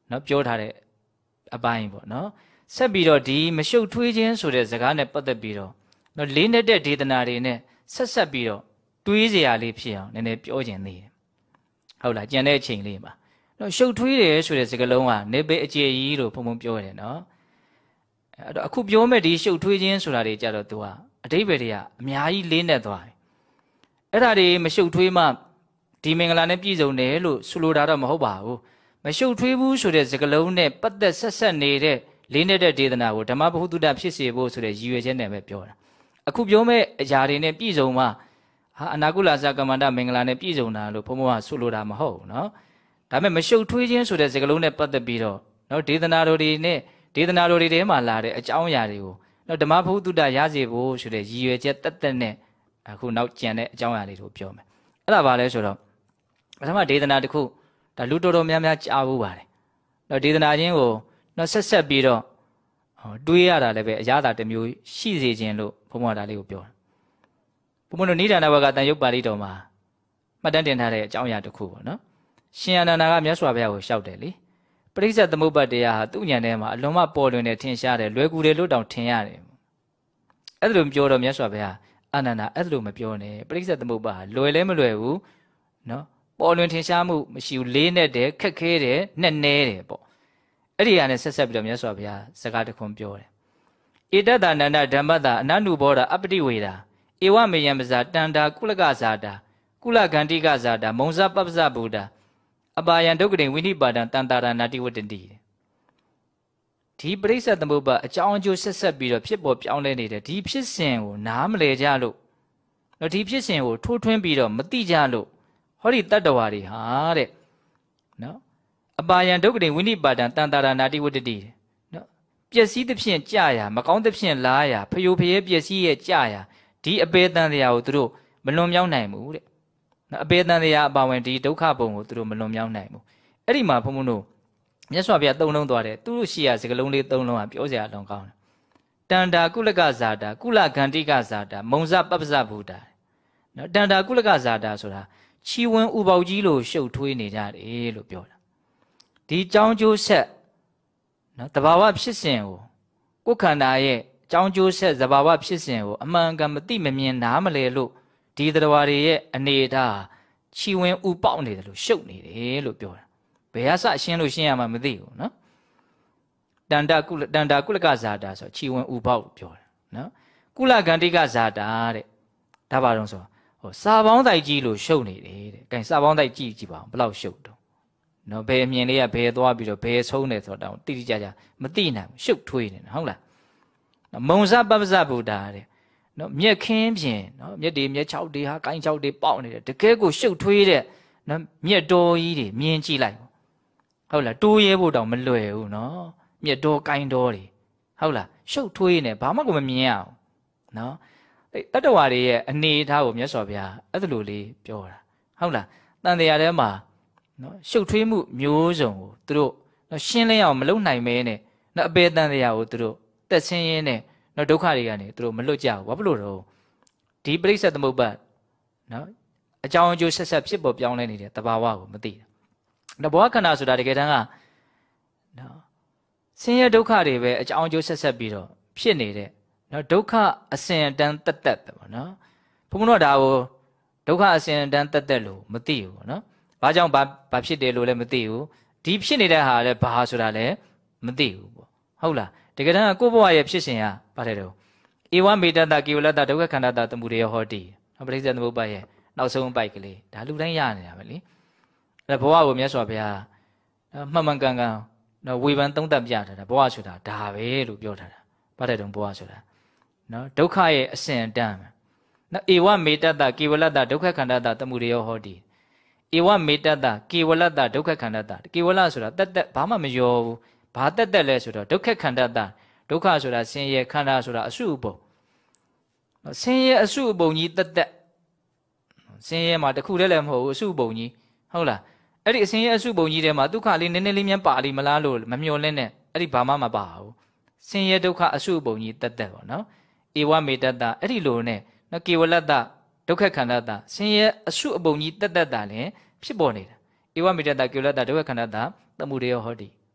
နော်ပြောထားတဲ့အပိုင်းပေါ့နော်ဆက်ပြီးတော့ဒီမရှုပ်ထွေးခြင်းဆိုတဲ့စကားနဲ့ပတ်သက်ပြီးတော့နော်လေးနဲ့တဲ့ဒေသနာတွေနဲ့ဆက်ဆက်ပြီးတော့တွေးစရာလေးဖြစ်အောင်နည်းနည်းပြောခြင်းသေးတယ်ဟုတ်လားကြံတဲ့အချိန်လေးမှာနော်ရှုပ်ထွေးတယ်ဆိုတဲ့စကားလုံးကနေပေအကျေကြီးလို့ဘုံဘုံပြောရတယ်နော်အဲ့တော့အခုပြောမဲ့ဒီရှုပ်ထွေးခြင်းဆိုတာတွေကြတော့ तू ကအတိပ္ပယ်တွေကအများကြီးလေးနဲ့သွားတယ်အဲ့ဒါတွေမရှုပ်ထွေးမှဒီမင်္ဂလာနဲ့ပြည့်စုံတယ်လို့ဆိုလိုတာတော့မဟုတ်ပါဘူးမရှုပ်ထွေးဘူးဆိုတဲ့စကားလုံးနဲ့ပတ်သက်ဆက်ဆက်နေတဲ့လေးနဲ့တဲ့ဒေသနာကိုဓမ္မဗဟုသုတဖြစ်စေဖို့ဆိုတဲ့ရည်ရွယ်ချက်နဲ့ပဲပြောတာအခုပြောမဲ့အရာတွေနဲ့ပြည့်စုံမှဟာအနာကုလသကမ္မန္တမင်္ဂလာနဲ့ပြည့်စုံတာလို့ဘုံဘုံကဆိုလိုတာမဟုတ်ဘူးเนาะဒါပေမဲ့မရှုပ်ထွေးခြင်းဆိုတဲ့စကားလုံးနဲ့ပတ်သက်ပြီးတော့เนาะဒေသနာတော်တွေနဲ့ဒေသနာတော်တွေထဲမှာလာတဲ့အကြောင်းအရာတွေကိုเนาะဓမ္မဗဟုသုတရစေဖို့ဆိုတဲ့ရည်ရွယ်ချက်တက်တက်နဲ့အခုနောက်ကျန်တဲ့အကြောင်းအရာလေးတွေကိုပြောမယ်အဲ့ဒါဘာလဲဆိုတော့ပထမဒေသနာတစ်ခုဒါလူတော်တော်များများကြားဖို့ပါတယ်เนาะဒေသနာချင်းကိုเนาะဆက်ဆက်ပြီးတော့တွေးရတာလည်းပဲအရာသာတစ်မျိုးရှိစေခြင်းလို့ဘုံဘုံကဒါလေးကိုပြောတာဘုံဘုံတို့နိဒာနဘကတန်ရုပ်ပါဠိတော်မှာမှတ်တမ်းတင်ထားတဲ့အကြောင်းအရာတစ်ခုပေါ့နော်ရှင်အနန္ဒာကမြတ်စွာဘုရားကိုလျှောက်တယ်လေပရိစ္ဆေသမုပ္ပါတရားဟာသူ့ဉာဏ်ထဲမှာအလွန်မှပေါ်လွင်တယ်ထင်ရှားတယ်လွယ်ကူတယ်လို့တောင်ထင်ရတယ်အဲ့ဒါလိုပြောတော့မြတ်စွာဘုရားအနန္ဒာအဲ့ဒါလိုမပြောနဲ့ပရိစ္ဆေသမုပ္ပါဟာလွယ်လဲမလွယ်ဘူးနော်ပေါ်လွင်ထင်ရှားမှုမရှိဘူးလေးနဲ့တည်းခက်ခဲတယ်နဲ့နဲတယ်ပေါ့အဲ့ဒီဟာနဲ့ဆက်ဆက်ပြီးတော့မြတ်စွာဘုရားစကားတစ်ခွန်းပြောတယ်ဧတတနန္ဒဓမ္မတာအနန္တုဘောဓအပတိဝေဒာဧဝမေယံပဇာတန္တာကုလကဇာတာကုလဂန္တိကဇာတာမုံဇပပ္ပဇဗုဒ္ဓအပါယံဒုက္ခတိဝိနိပါဒံတန်တာရနာတိဝတ္တတိဒီပရိစ္ဆေသမုပ္ပါအကြောင်းအကျိုးဆက်ဆက်ပြီးတော့ဖြစ်ပေါ်ပြောင်းလဲနေတဲ့ဒီဖြစ်စဉ်ကိုနားမလည်ကြလို့တော့ဒီဖြစ်စဉ်ကိုထိုးထွင်းပြီးတော့မသိကြလို့ဟောဒီတတ္တဝါတွေဟာတဲ့နော်အပါယံဒုက္ခတိဝိနိပါဒံတန်တာရနာတိဝတ္တတိနော်ပျက်စီးသဖြင့်ကြာရမကောင်းသဖြင့်လားရဖယိုဖယဲပျက်စီးရဲ့ကြာရဒီအပေတန်တရားကိုသူတို့မလွန်မြောက်နိုင်ဘူးတဲ့အပေတန်တရားအပါဝင်ဒီဒုက္ခဘုံကိုသူတို့မလွန်မြောက်နိုင်ဘူးအဲ့ဒီမှာဘုံဘုံတို့မြတ်စွာဘုရားသုံးလုံးသွားတယ်သူတို့ရှိရစကလုံးလေးသုံးလုံးကပြောစရာအလွန်ကောင်းတယ်တန္တာကုလကဇာတာကုလဂန္တိကဇာတာမုံဇပပ္ပဇဗုဒ္ဓနော်တန္တာကုလကဇာတာဆိုတာချီဝင်ဥပေါကြီးလို့ရှုပ်ထွေးနေကြတယ်လို့ပြောတာဒီကြောင်းကျိုးဆက်နော်တဘာဝဖြစ်စဉ်ကိုကိုယ်ခန္ဓာရဲ့ကြောင်းကျိုးဆက်သဘာဝဖြစ်စဉ်ကိုအမှန်ကန်မသိမမြင်နားမလဲလို့ဒီတရားတွေရဲ့အနေအထားချီဝင်ဥပေါနေတယ်လို့ရှုပ်နေတယ်လို့ပြောတာဘယ်ဟာစရှင်းလို့ရှင်းရမှာမသိဘူးနော်တန္တာကုလတန္တာကုလကဇာတာဆိုချီဝင်ဥပေါလို့ပြောတာနော်ကုလဂန္တိကဇာတာတဲ့ဒါပါတော့ဆိုဟိုစာပေါင်းတိုက်ကြီးလို့ရှုပ်နေတယ်တဲ့အဲစာပေါင်းတိုက်ကြည့်ကြည့်ပါအောင်ဘယ်လောက်ရှုပ်တော့နော်ဘယ်အမြင်လေးကဘယ်သွားပြီးတော့ဘယ်ဆုံးတယ်ဆိုတော့တိတိကျကျမသိနိုင်ဘူးရှုပ်ထွေးနေတယ်ဟုတ်လားမုံစပပ္ပဇဗုဒ္ဓတဲ့နော်မြက်ခင်းပြင်နော်မြက်တွေမြက်ချောက်တွေဟာကိုင်းချောက်တွေပေါက်နေတယ်တကယ်ကိုရှုပ်ထွေးတဲ့နော်မြက်တော်ကြီးတွေမြင်ကြည့်လိုက်ဟုတ်လားတိုးရဲဖို့တောင်မလွယ်ဘူးနော်မြက်တော်ကိုင်းတော်တွေဟုတ်လားရှုပ်ထွေးနေဘာမှကိုမမြင်ရအောင်နော်တတ္တဝါတွေရဲ့အနေအထားကိုမြတ်စွာဘုရားအဲ့ဒါလိုလေးပြောတာဟုတ်လားတန်တရားထဲမှာနော်ရှုပ်ထွေးမှုမျိုးစုံကိုသူတို့နော်ရှင်းလင်းအောင်မလုပ်နိုင်မဲနဲ့နော်အပေတန်တရားကိုသူတို့တက်ဆင်းရင်းနဲ့နော်ဒုက္ခတွေကနေသူတို့မလွတ်ကြဘူးဘာဖြစ်လို့တော့ဒီပရိစ္ဆေသမုပ္ပါနော်အကြောင်းအကျိုးဆက်ဆက်ဖြစ်ပေါ်ပြောင်းလဲနေတဲ့တဘာဝကိုမသိဘူးနော်ဘဝခန္ဓာဆိုတာတကယ်တမ်းကနော်ဆင်းရဲဒုက္ခတွေပဲအကြောင်းအကျိုးဆက်ဆက်ပြီးတော့ဖြစ်နေတဲ့နော်ဒုက္ခအစဉ်အတန်းတက်တက်ပဲပေါ့နော်ဘုံဘုံတော့ဒါကိုဒုက္ခအစဉ်အတန်းတက်တက်လို့မသိဘူးပေါ့နော်ဘာကြောင့်ဘာဘာဖြစ်တယ်လို့လည်းမသိဘူးဒီဖြစ်နေတဲ့ဟာလည်းဘာဆိုတာလည်းမသိဘူးပေါ့ဟုတ်လားတကယ်တမ်းကိုယ့်ဘဝရဲ့ဖြစ်စဉ်ကပါတယ်တော့ဧဝမေတ္တကေဝလတ္တဒုက္ခခန္ဓာတသမှုရေဟောတိပရိစ္ဆေသမုပ္ပါရဲ့နောက်ဆုံးပိုက်ကလေးဒါလူတိုင်းရနေတာပဲလေအဲဘဝကိုမြတ်စွာဘုရားမှန်မှန်ကန်ကန်နော်ဝေဖန်သုံးသပ်ပြထားတာဘဝဆိုတာဒါပဲလို့ပြောထားတာပါတယ်တော့ဘဝဆိုတာနော်ဒုက္ခရဲ့အစဉ်အတန်းနော်ဧဝမေတ္တကေဝလတ္တဒုက္ခခန္ဓာတသမှုရေဟောတိဧဝမေတ္တကေဝလတ္တဒုက္ခခန္ဓာတကေဝလဆိုတာတက်တက်ဘာမှမရောဘူးဘာတက်တက်လဲဆိုတော့ဒုက္ခခန္ဓာတဒုက္ခဆိုတာဆင်းရဲခန္ဓာဆိုတာအစုအပုံဆင်းရဲအစုအပုံကြီးတက်တက်ဆင်းရဲမှာတခုတည်းလည်းမဟုတ်ဘူးအစုအပုံကြီးဟုတ်လားအဲ့ဒီအဆင်းရဲအစုပုံကြီးထဲမှာဒုက္ခလေးနည်းနည်းလေးမြန်ပါလိမလားလို့မမျှော်လင့်နဲ့အဲ့ဒီဘာမှမပါဘူးဆင်းရဲဒုက္ခအစုအပုံကြီးတက်တက်ပေါ့နော်ဧဝမေတ္တအဲ့ဒီလိုနဲ့နော်ကေဝလတ္တဒုက္ခခန္ဓာတဆင်းရဲအစုအပုံကြီးတက်တက်တာလည်းဖြစ်ပေါ်နေတာဧဝမေတ္တကေဝလတ္တဒုက္ခခန္ဓာတသမှုရေဟောတိ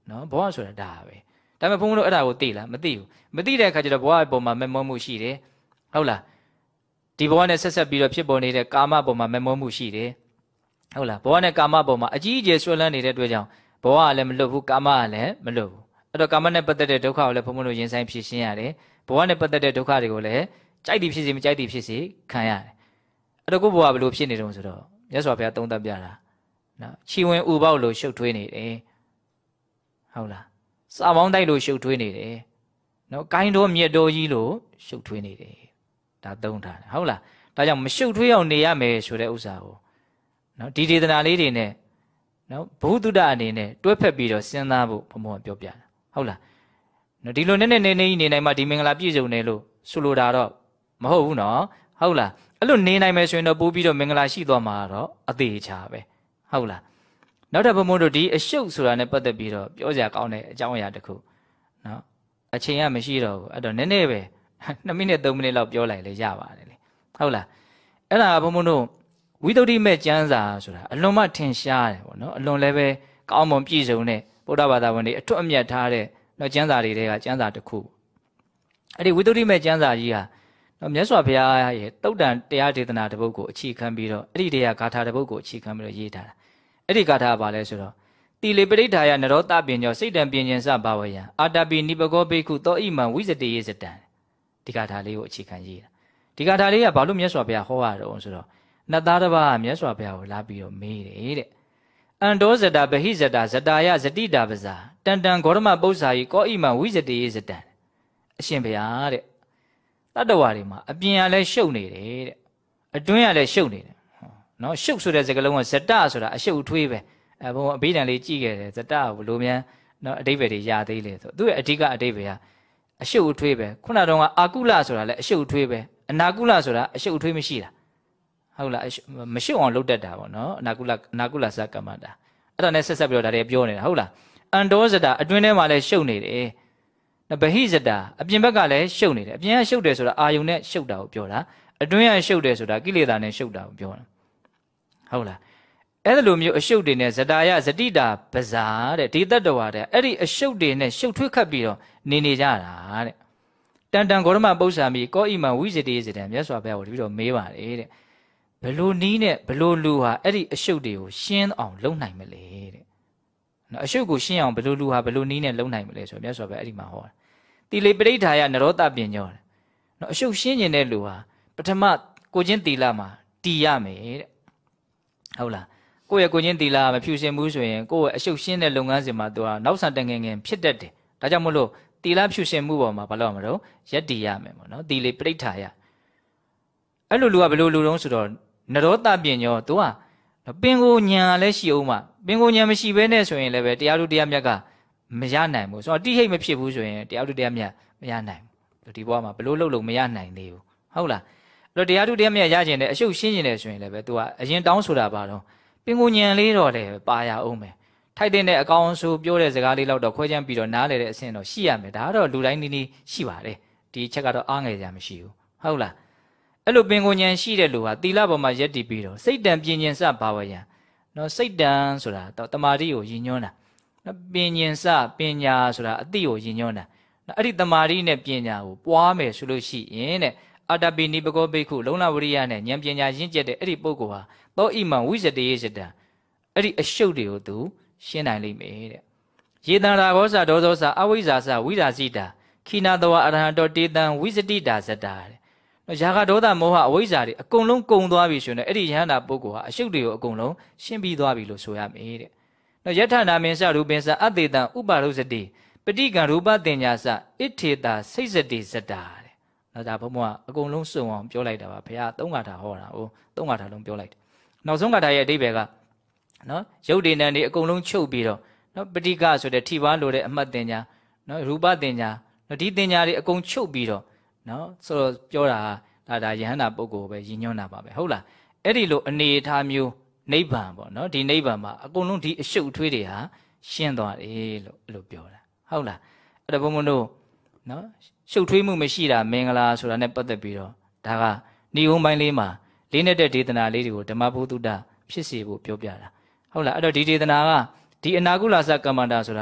နော်ဘဝဆိုတာဒါပဲဒါပေမဲ့ဘုန်းဘုန်းတို့အဲ့ဒါကိုသိလားမသိဘူးမသိတဲ့အခါကျတော့ဘဝအပေါ်မှာမမောမှုရှိတယ်ဟုတ်လားဒီဘဝနဲ့ဆက်ဆက်ပြီးတော့ဖြစ်ပေါ်နေတဲ့ကာမပေါ်မှာမမောမှုရှိတယ်ဟုတ်လားဘဝနဲ့ကာမပေါ်မှာအကြီးအကျယ်ဆွဲလန်းနေတဲ့အတွက်ကြောင့်ဘဝကလည်းမလွတ်ဘူးကာမကလည်းမလွတ်ဘူးအဲ့တော့ကာမနဲ့ပတ်သက်တဲ့ဒုက္ခကိုလည်းဘုန်းဘုန်းတို့ရင်ဆိုင်ဖြေရှင်းရတယ်ဘဝနဲ့ပတ်သက်တဲ့ဒုက္ခတွေကိုလည်းကြိုက်သည်ဖြစ်စေမကြိုက်သည်ဖြစ်စေခံရတယ်အဲ့တော့ကိုယ့်ဘဝဘယ်လိုဖြစ်နေတုံးဆိုတော့မြတ်စွာဘုရားသုံးသပ်ပြတာနော်ခြေဝင်ဥပေါက်လို့ရှုပ်ထွေးနေတယ်ဟုတ်လားစာပေါင်းတိုက်လို့ရှုပ်ထွေးနေတယ်နော်ကိုင်းတော်မြက်တော်ကြီးလို့ရှုပ်ထွေးနေတယ်ဒါသုံးထားတယ်ဟုတ်လားဒါကြောင့်မရှုပ်ထွေးအောင်နေရမယ်ဆိုတဲ့ဥစ္စာကိုနော်ဒီဒေသနာလေးတွေနဲ့နော်ဘုသူဒ္ဓအနေနဲ့တွဲဖက်ပြီးတော့စဉ်းစားဖို့ဘုံဘုံပြောပြတာဟုတ်လားနော်ဒီလိုနဲ့နဲ့နေနေနေနိုင်မှဒီမင်္ဂလာပြည့်စုံတယ်လို့ဆိုလိုတာတော့မဟုတ်ဘူးနော်ဟုတ်လားအဲ့လိုနေနိုင်မယ်ဆိုရင်တော့ပို့ပြီးတော့မင်္ဂလာရှိသွားမှာတော့အသေးချာပဲဟုတ်လားနောက်ထပ်ဘုံဘုံတို့ဒီအရှုပ်ဆိုတာနဲ့ပတ်သက်ပြီးတော့ပြောစရာကောင်းတဲ့အကြောင်းအရာတစ်ခုနော်အချိန်ကမရှိတော့ဘူးအဲ့တော့နည်းနည်းပဲနှစ်မိနစ်သုံးမိနစ်လောက်ပြောလိုက်လေရပါတယ်လေဟုတ်လားအဲ့ဒါကဘုံဘုံတို့ဝိသုဒ္ဓိမဲ့ကျမ်းစာဆိုတာအလွန်မှထင်ရှားတယ်ပေါ့နော်အလွန်လည်းပဲကောင်းမွန်ပြည့်စုံတဲ့ဗုဒ္ဓဘာသာဝင်တွေအထွတ်အမြတ်ထားတဲ့နော်ကျမ်းစာတွေတဲကကျမ်းစာတစ်ခုအဲ့ဒီဝိသုဒ္ဓိမဲ့ကျမ်းစာကြီးဟာနော်မြတ်စွာဘုရားရဲ့တုတ်တန်တရားဒေသနာတစ်ပုဒ်ကိုအခြေခံပြီးတော့အဲ့ဒီတရားဂါထာတစ်ပုဒ်ကိုအခြေခံပြီးတော့ရေးထားတာအဲ့ဒီဂါထာကဘာလဲဆိုတော့တိလေပရိဋ္ဌာယနရောတပညောစိတ်တံပင်ခြင်းစဘာဝယံအာတပိနိပကောဘိက္ခုသောဣမံဝိဇတေယစတံဒီဂါထာလေးကိုအခြေခံရေးတာဒီဂါထာလေးကဘာလို့မြတ်စွာဘုရားဟောရတော့ဆိုတော့နတ်သားတစ်ပါးကမြတ်စွာဘုရားကိုလာပြီးတော့မေးတယ်တဲ့အန္တောဇတာဗဟိဇတာဇတာယဇတိတာပဇာတန်တန်ဂေါရမပု္ပ္ပာယကောဣမံဝိဇတေယစတံအရှင်ဘုရားတဲ့တတ္တဝါတွေမှာအပြင်ကလည်းရှုပ်နေတယ်တဲ့အတွင်းကလည်းရှုပ်နေတယ်နော်ရှုပ်ဆိုတဲ့စကားလုံးကဇတဆိုတာအရှုပ်ထွေးပဲအဲဘုံအဘိဓမ္မာလေးကြည့်ခဲ့တယ်ဇတကဘလို့များနော်အတိပ္ပယ်တွေရသေးလေဆိုသူ့ရဲ့အဓိကအတိပ္ပယ်ကအရှုပ်ထွေးပဲခုနတုန်းကအာကုလဆိုတာလည်းအရှုပ်ထွေးပဲအနာကုလဆိုတာအရှုပ်ထွေးမရှိတာဟုတ်လားမရှုပ်အောင်လုပ်တတ်တာပေါ့နော်အနာကုလအနာကုလစကမ္မတာအဲ့ဒါနဲ့ဆက်ဆက်ပြီးတော့ဒါတွေပြောနေတာဟုတ်လားအန္တောဇတာအတွင်းထဲမှာလည်းရှုပ်နေတယ်ဗဟိဇတာအပြင်ဘက်ကလည်းရှုပ်နေတယ်အပြင်ကရှုပ်တယ်ဆိုတာအာယုန်နဲ့ရှုပ်တာကိုပြောတာအတွင်းကရှုပ်တယ်ဆိုတာကိလေသာနဲ့ရှုပ်တာကိုပြောတာဟုတ်လားအဲ့လိုမျိုးအရှုပ်တွေနဲ့ဇတာယဇတိတာပဇာတဲ့ဒီတတ္တဝါတဲ့အဲ့ဒီအရှုပ်တွေနဲ့ရှုပ်ထွေးခတ်ပြီးတော့နေနေကြတာတဲ့တန်တန်ဂေါရမပု္ပ္ပာမိကောဣမံဝိဇတေယစတံမြတ်စွာဘုရားကိုတပည့်တော်မေးပါတယ်တဲ့ဘလို့နီးနဲ့ဘလို့လူဟာအဲ့ဒီအရှုပ်တွေကိုရှင်းအောင်လုပ်နိုင်မလဲတဲ့နော်အရှုပ်ကိုရှင်းအောင်ဘလို့လူဟာဘလို့နီးနဲ့လုပ်နိုင်မလဲဆိုတော့မြတ်စွာဘုရားအဲ့ဒီမှာဟောတာတိလေပရိဋ္ဌာယနရောတပညောနော်အရှုပ်ရှင်းကျင်တဲ့လူဟာပထမကိုချင်းတီလာမှာတီရမယ်တဲ့ဟုတ်လားကိုယ့်ရဲ့ကိုချင်းတီလာမဖြူစင်ဘူးဆိုရင်ကိုယ့်ရဲ့အရှုပ်ရှင်းတဲ့လုပ်ငန်းစဉ်မှာသူကနောက်ဆန်တငယ်ငယ်ဖြစ်တတ်တယ်ဒါကြောင့်မို့လို့တီလာဖြူစင်မှုပေါ်မှာဘာလို့မလို့ရက်တီရမယ်ပေါ့နော်တီလေပရိဋ္ဌာယအဲ့လိုလူကဘယ်လိုလူတုံးဆိုတော့နရောတပညောသူကပင်ကိုညာလည်းရှိအောင်မှပင်ကိုညာမရှိဘဲနဲ့ဆိုရင်လည်းပဲတရားတို့တရားမြတ်ကမရနိုင်ဘူးဆိုတော့တိဟိတ်မဖြစ်ဘူးဆိုရင်တရားတို့တရားမြတ်မရနိုင်ဘူးဒီဘဝမှာဘလို့လှုပ်လို့မရနိုင်သေးဘူးဟုတ်လားအဲ့တော့တရားတို့တရားမြတ်ရကျင်တယ်အရှုပ်ရှင်းကျင်တယ်ဆိုရင်လည်းပဲသူကအရင်တောင်းဆိုတာပါတော့ပင်ကိုညံလေးတော့လည်းပါရအောင်မယ်ထိုက်တဲ့အကောင်ဆိုပြောတဲ့စကားလေးတော့ခွဲချမ်းပြီးတော့နားလေတဲ့အဆင့်တော့ရှိရမယ်ဒါကတော့လူတိုင်းနည်းနည်းရှိပါတယ်ဒီချက်ကတော့အားငယ်ကြမရှိဘူးဟုတ်လားအဲ့လိုပင်ကိုညံရှိတဲ့လူဟာသီလပေါ်မှာယက်တည်ပြီးတော့စိတ်တံပြင်းကျင်စဘာဝယံနော်စိတ်တံဆိုတာတမာတိကိုရည်ညွှန်းတာနော်ပင်ကျင်စပညာဆိုတာအတိကိုရည်ညွှန်းတာနော်အဲ့ဒီတမာတိနဲ့ပညာကိုပွားမယ်ဆိုလို့ရှိရင်တဲ့အာတပိနိပကောဘိက္ခုလုံလဝရိယနဲ့ဉာဏ်ပညာရင့်ကျက်တဲ့အဲ့ဒီပုဂ္ဂိုလ်ဟာသောဣမံဝိဇတေယစတံအဲ့ဒီအရှုပ်တွေကိုသူရှင်းနိုင်လိမ့်မယ်တဲ့ယေတံရာဘောဇဒောဇောဇအဝိဇ္ဇာစဝိရာဇိတာခိနာတဝအရဟံတောတေတံဝိဇတိတာဇတာတဲ့နော်ယာဂဒေါသမောဟအဝိဇ္ဇာတွေအကုန်လုံးကုန်သွားပြီဆိုရင်အဲ့ဒီယဟန္တာပုဂ္ဂိုလ်ဟာအရှုပ်တွေကိုအကုန်လုံးရှင်းပြီးသွားပြီလို့ဆိုရမယ်တဲ့နော်ယထနာမင်းစရူပင်စအတေတံဥပါရုဇတိပဋိကံရူပတင်ညာစဣထေတာစိတ်စတိဇတာတဲ့နော်ဒါဘုံကအကုန်လုံးစုံအောင်ပြောလိုက်တာပါဘုရားသုံးဂါထာဟောတာဟိုသုံးဂါထာလုံးပြောလိုက်တယ်နောက်ဆုံးဂါထာရဲ့အဓိပ္ပာယ်ကနော်ရုပ်တည်နံတွေအကုန်လုံးချုပ်ပြီးတော့နော်ပဋိကဆိုတဲ့ထိပါလို့တဲ့အမှတ်တင်ညာနော်ရူပတင်ညာနော်ဒီတင်ညာတွေအကုန်ချုပ်ပြီးတော့နော်ဆိုတော့ပြောတာဒါဒါယဟန္တာပုဂ္ဂိုလ်ပဲရည်ညွှန်းတာပါပဲဟုတ်လားအဲ့ဒီလိုအနေအထားမျိုးနိဗ္ဗာန်ပေါ့နော်ဒီနိဗ္ဗာန်မှာအကုန်လုံးဒီအရှုပ်ထွေးတွေဟာရှင်းသွားတယ်လို့အဲ့လိုပြောတာဟုတ်လားအဲ့ဒါဘုံဘုံတို့နော်ရှုပ်ထွေးမှုမရှိတာမင်္ဂလာဆိုတာနဲ့ပတ်သက်ပြီးတော့ဒါကဏီဝုံပိုင်းလေးမှာလေးနေတဲ့ဒေသနာလေးတွေကိုဓမ္မဘုဒ္ဓဖြစ်စေဖို့ပြောပြတာဟုတ်လားအဲ့တော့ဒီဒေသနာကဒီအနာကုလသကမ္မန္တာဆိုတာက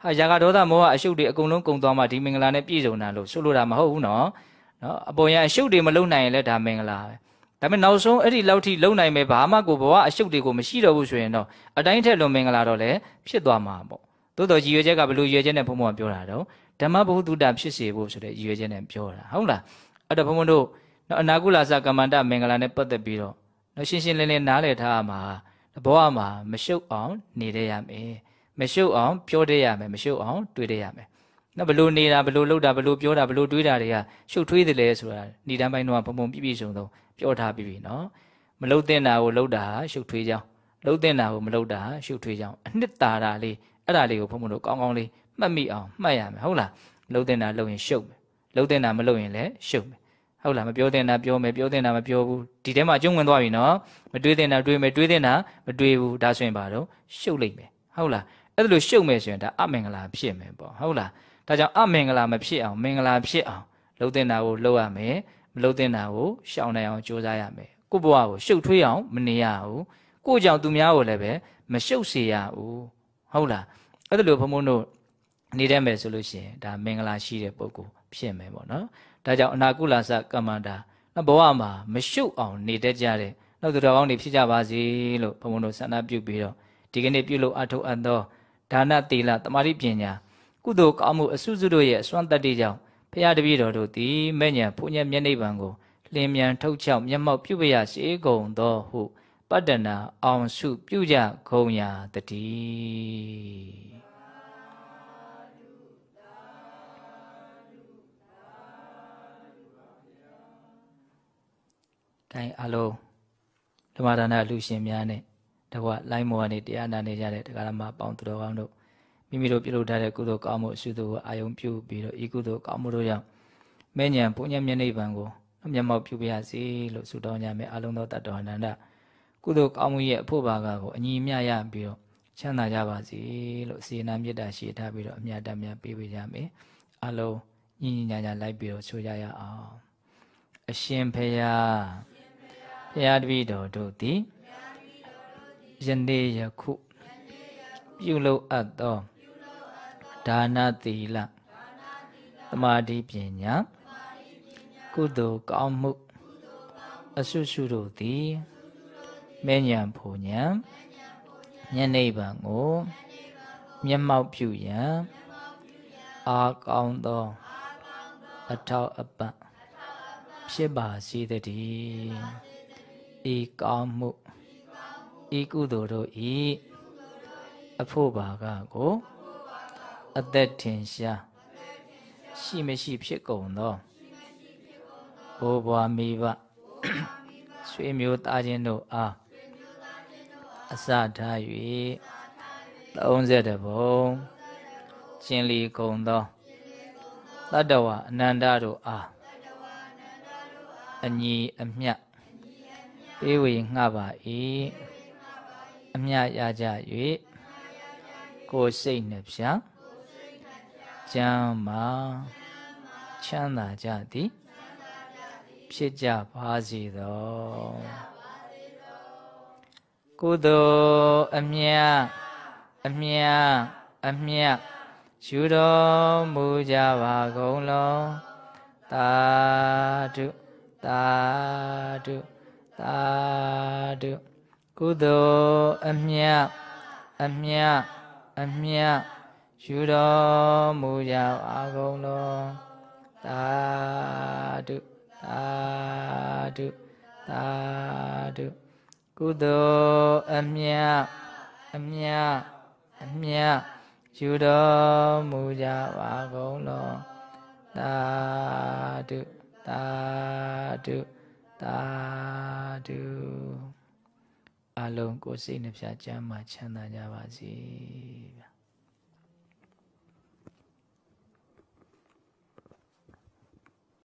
ဟာယာကဒေါသမောဟအရှုပ်တွေအကုန်လုံးကုန်သွားမှဒီမင်္ဂလာနဲ့ပြည့်စုံတာလို့ဆိုလိုတာမဟုတ်ဘူးနော်နော်အပေါ်ရအရှုပ်တွေမလုံနိုင်ရင်လည်းဒါမင်္ဂလာပဲဒါပေမဲ့နောက်ဆုံးအဲ့ဒီလောက်ထိလုံနိုင်မယ်ဘာမှကိုဘဝအရှုပ်တွေကိုမရှိတော့ဘူးဆိုရင်တော့အတိုင်းထက်လွန်မင်္ဂလာတော့လည်းဖြစ်သွားမှာပေါ့သို့တော်ရည်ရွယ်ချက်ကဘယ်လိုရည်ရွယ်ချက်နဲ့ဘုံဘုံပြောတာတော့ဓမ္မဘုဒ္ဓတာဖြစ်စေဖို့ဆိုတဲ့ရည်ရွယ်ချက်နဲ့ပြောတာဟုတ်လားအဲ့တော့ဘုံဘုံတို့နော်အနာကုလာစကမ္မန္တမင်္ဂလာနဲ့ပတ်သက်ပြီးတော့နော်ရှင်းရှင်းလင်းလင်းနားလည်ထားရမှာဘဝမှာမရှုပ်အောင်နေရရမယ်မရှုပ်အောင်ပြောရရမယ်မရှုပ်အောင်တွေးရရမယ်နော်ဘလို့နေတာဘလို့လှုပ်တာဘလို့ပြောတာဘလို့တွေးတာတွေကရှုပ်ထွေးတယ်လေဆိုတာဏိဒံပိုင်းတော့ဘုံဘုံပြည့်ပြည့်စုံစုံပြောထားပြီးပြီနော်မလှုပ်တဲ့နာကိုလှုပ်တာရှုပ်ထွေးကြောင်းလှုပ်တဲ့နာကိုမလှုပ်တာရှုပ်ထွေးကြောင်းအနှစ်သာရလေးအဲ့ဒါလေးကိုဘုံဘုံတို့ကောင်းကောင်းလေးမှတ်မိအောင်မှတ်ရမယ်ဟုတ်လားလှုပ်တဲ့နာလှုပ်ရင်ရှုပ်မယ်လှုပ်တဲ့နာမလှုပ်ရင်လည်းရှုပ်မယ်ဟုတ်လားမပြောတဲ့နာပြောမယ်ပြောတဲ့နာမပြောဘူးဒီထဲမှာအကျုံးဝင်သွားပြီနော်မတွေးတဲ့နာတွေးမယ်တွေးတဲ့နာမတွေးဘူးဒါဆိုရင်ဘာတော့ရှုပ်လိုက်မယ်ဟုတ်လားအဲ့ဒါလို့ရှုပ်မယ်ဆိုရင်ဒါအမင်္ဂလာဖြစ်မယ်ပေါ့ဟုတ်လားဒါကြောင့်အမင်္ဂလာမဖြစ်အောင်မင်္ဂလာဖြစ်အောင်လှုပ်တဲ့နာကိုလှုပ်ရမယ်မလှုပ်တဲ့နာကိုရှောင်နိုင်အောင်ကြိုးစားရမယ်ကိုယ့်ဘဝကိုရှုပ်ထွေးအောင်မနေရဘူးကိုယ့်ကြောင့်သူများကိုလည်းပဲမရှုပ်စေရဘူးဟုတ်လားအဲ့ဒါလို့ဘုံဘုံတို့နေတတ်မယ်ဆိုလို့ရှိရင်ဒါမင်္ဂလာရှိတဲ့ပုဂ္ဂိုလ်ဖြစ်မယ်ပေါ့နော်ဒါကြောင့်အနာကုလာစကမ္မန္တာဘဝမှာမရှုပ်အောင်နေတတ်ကြတဲ့နောက်သူတော်ကောင်းတွေဖြစ်ကြပါစေလို့ဘုံဘုံတို့ဆန္ဒပြုပြီးတော့ဒီကနေ့ပြုလို့အထောက်အပ်သောဒါနသီလသမာဓိပညာကုသိုလ်ကောင်းမှုအစွတ်စွတ်တို့ရဲ့အစွမ်းတတ္တိကြောင့်ဖရာတပည့်တော်တို့သည်မဲ့ညာဘုညမျက်နှိပ်ပံကိုလင်းမြန်ထုတ်ချောက်မျက်မှောက်ပြုပရစေကုန်သောဟုပတ္တနာအောင်စုပြုကြကုန်ရာတည်းကိုင်းအလုံးဓမ္မဒါနလူရှင်များနဲ့တကွလိုင်းမောကနေတရားနာနေကြတဲ့တရားဓမ္မပေါင်းသူတော်ကောင်းတို့မိမိတို့ပြုလုပ်ထားတဲ့ကုသိုလ်ကောင်းမှုအစုတို့ကိုအာယုံပြုပြီးတော့ဤကုသိုလ်ကောင်းမှုတို့ကြောင့်မဲ့ညာဘုညမျက်နှိပ်ပံကိုမျက်မှောက်ပြုပါရစေလို့ဆုတောင်းကြမယ်အလုံးသောတတ္တဝါနန္ဒကုသိုလ်ကောင်းမှုရဲ့အဖို့ဘာကကိုအညီမျှရပြီးတော့ချမ်းသာကြပါစေလို့စေနာမေတ္တာရှိထားပြီးတော့အမြတ်တမ်းပေးပေးကြမယ်အလုံးညီညီညာညာလိုက်ပြီးတော့ဆိုကြရအောင်အရှင်ဖေယဘုရားတပည့်တော်တို့သည်ယနေ့ယခုပြုလုပ်အပ်သောဒါနသီလသမာဓိပညာကုသိုလ်ကောင်းမှုအစွတ်စွတ်တို့သည်မဲ့ညာဖူညာမျက်နှိပ်ပံကိုမျက်မှောက်ပြုရန်အာကောင်းသောအထောက်အပံ့ဖြစ်ပါစေတည်းဤကောင်းမှုဤကုသိုလ်တို့ဤအဖို့ဘာကကိုအသက်ထင်ရှားရှိမရှိဖြစ်ကုန်သောဘိုးဘွားမိဘဆွေမျိုးသားချင်းတို့အားအစထား၍သုံးဆယ်ဘုံကျင်လီကုန်သောတတ္တဝအနန္တတို့အားအညီအမျှပေးဝေငှပါ၏အမျှရကြ၍ကိုယ်စိတ်နှပြကျမ်းမာချမ်းသာကြသည်ဖြစ်ကြပါစေသောကုသိုလ်အမြတ်အမြတ်အမြတ်ယူတော်မူကြပါကုန်လောသာဓုသာဓုသာဓုကုသိုလ်အမြတ်အမြတ်အမြတ်ယူတော်မူကြပါကုန်လောသာဓုသာဓုသာဓုကုသိုလ်အမြတ်အမြတ်အမြတ်ယူတော်မူကြပါကုန်လောသာဓုသာဓုသာဓုအလုံးကိုယ်စိတ်နှပြချမ်းသာချမ်းသာကြပါစေဗျာ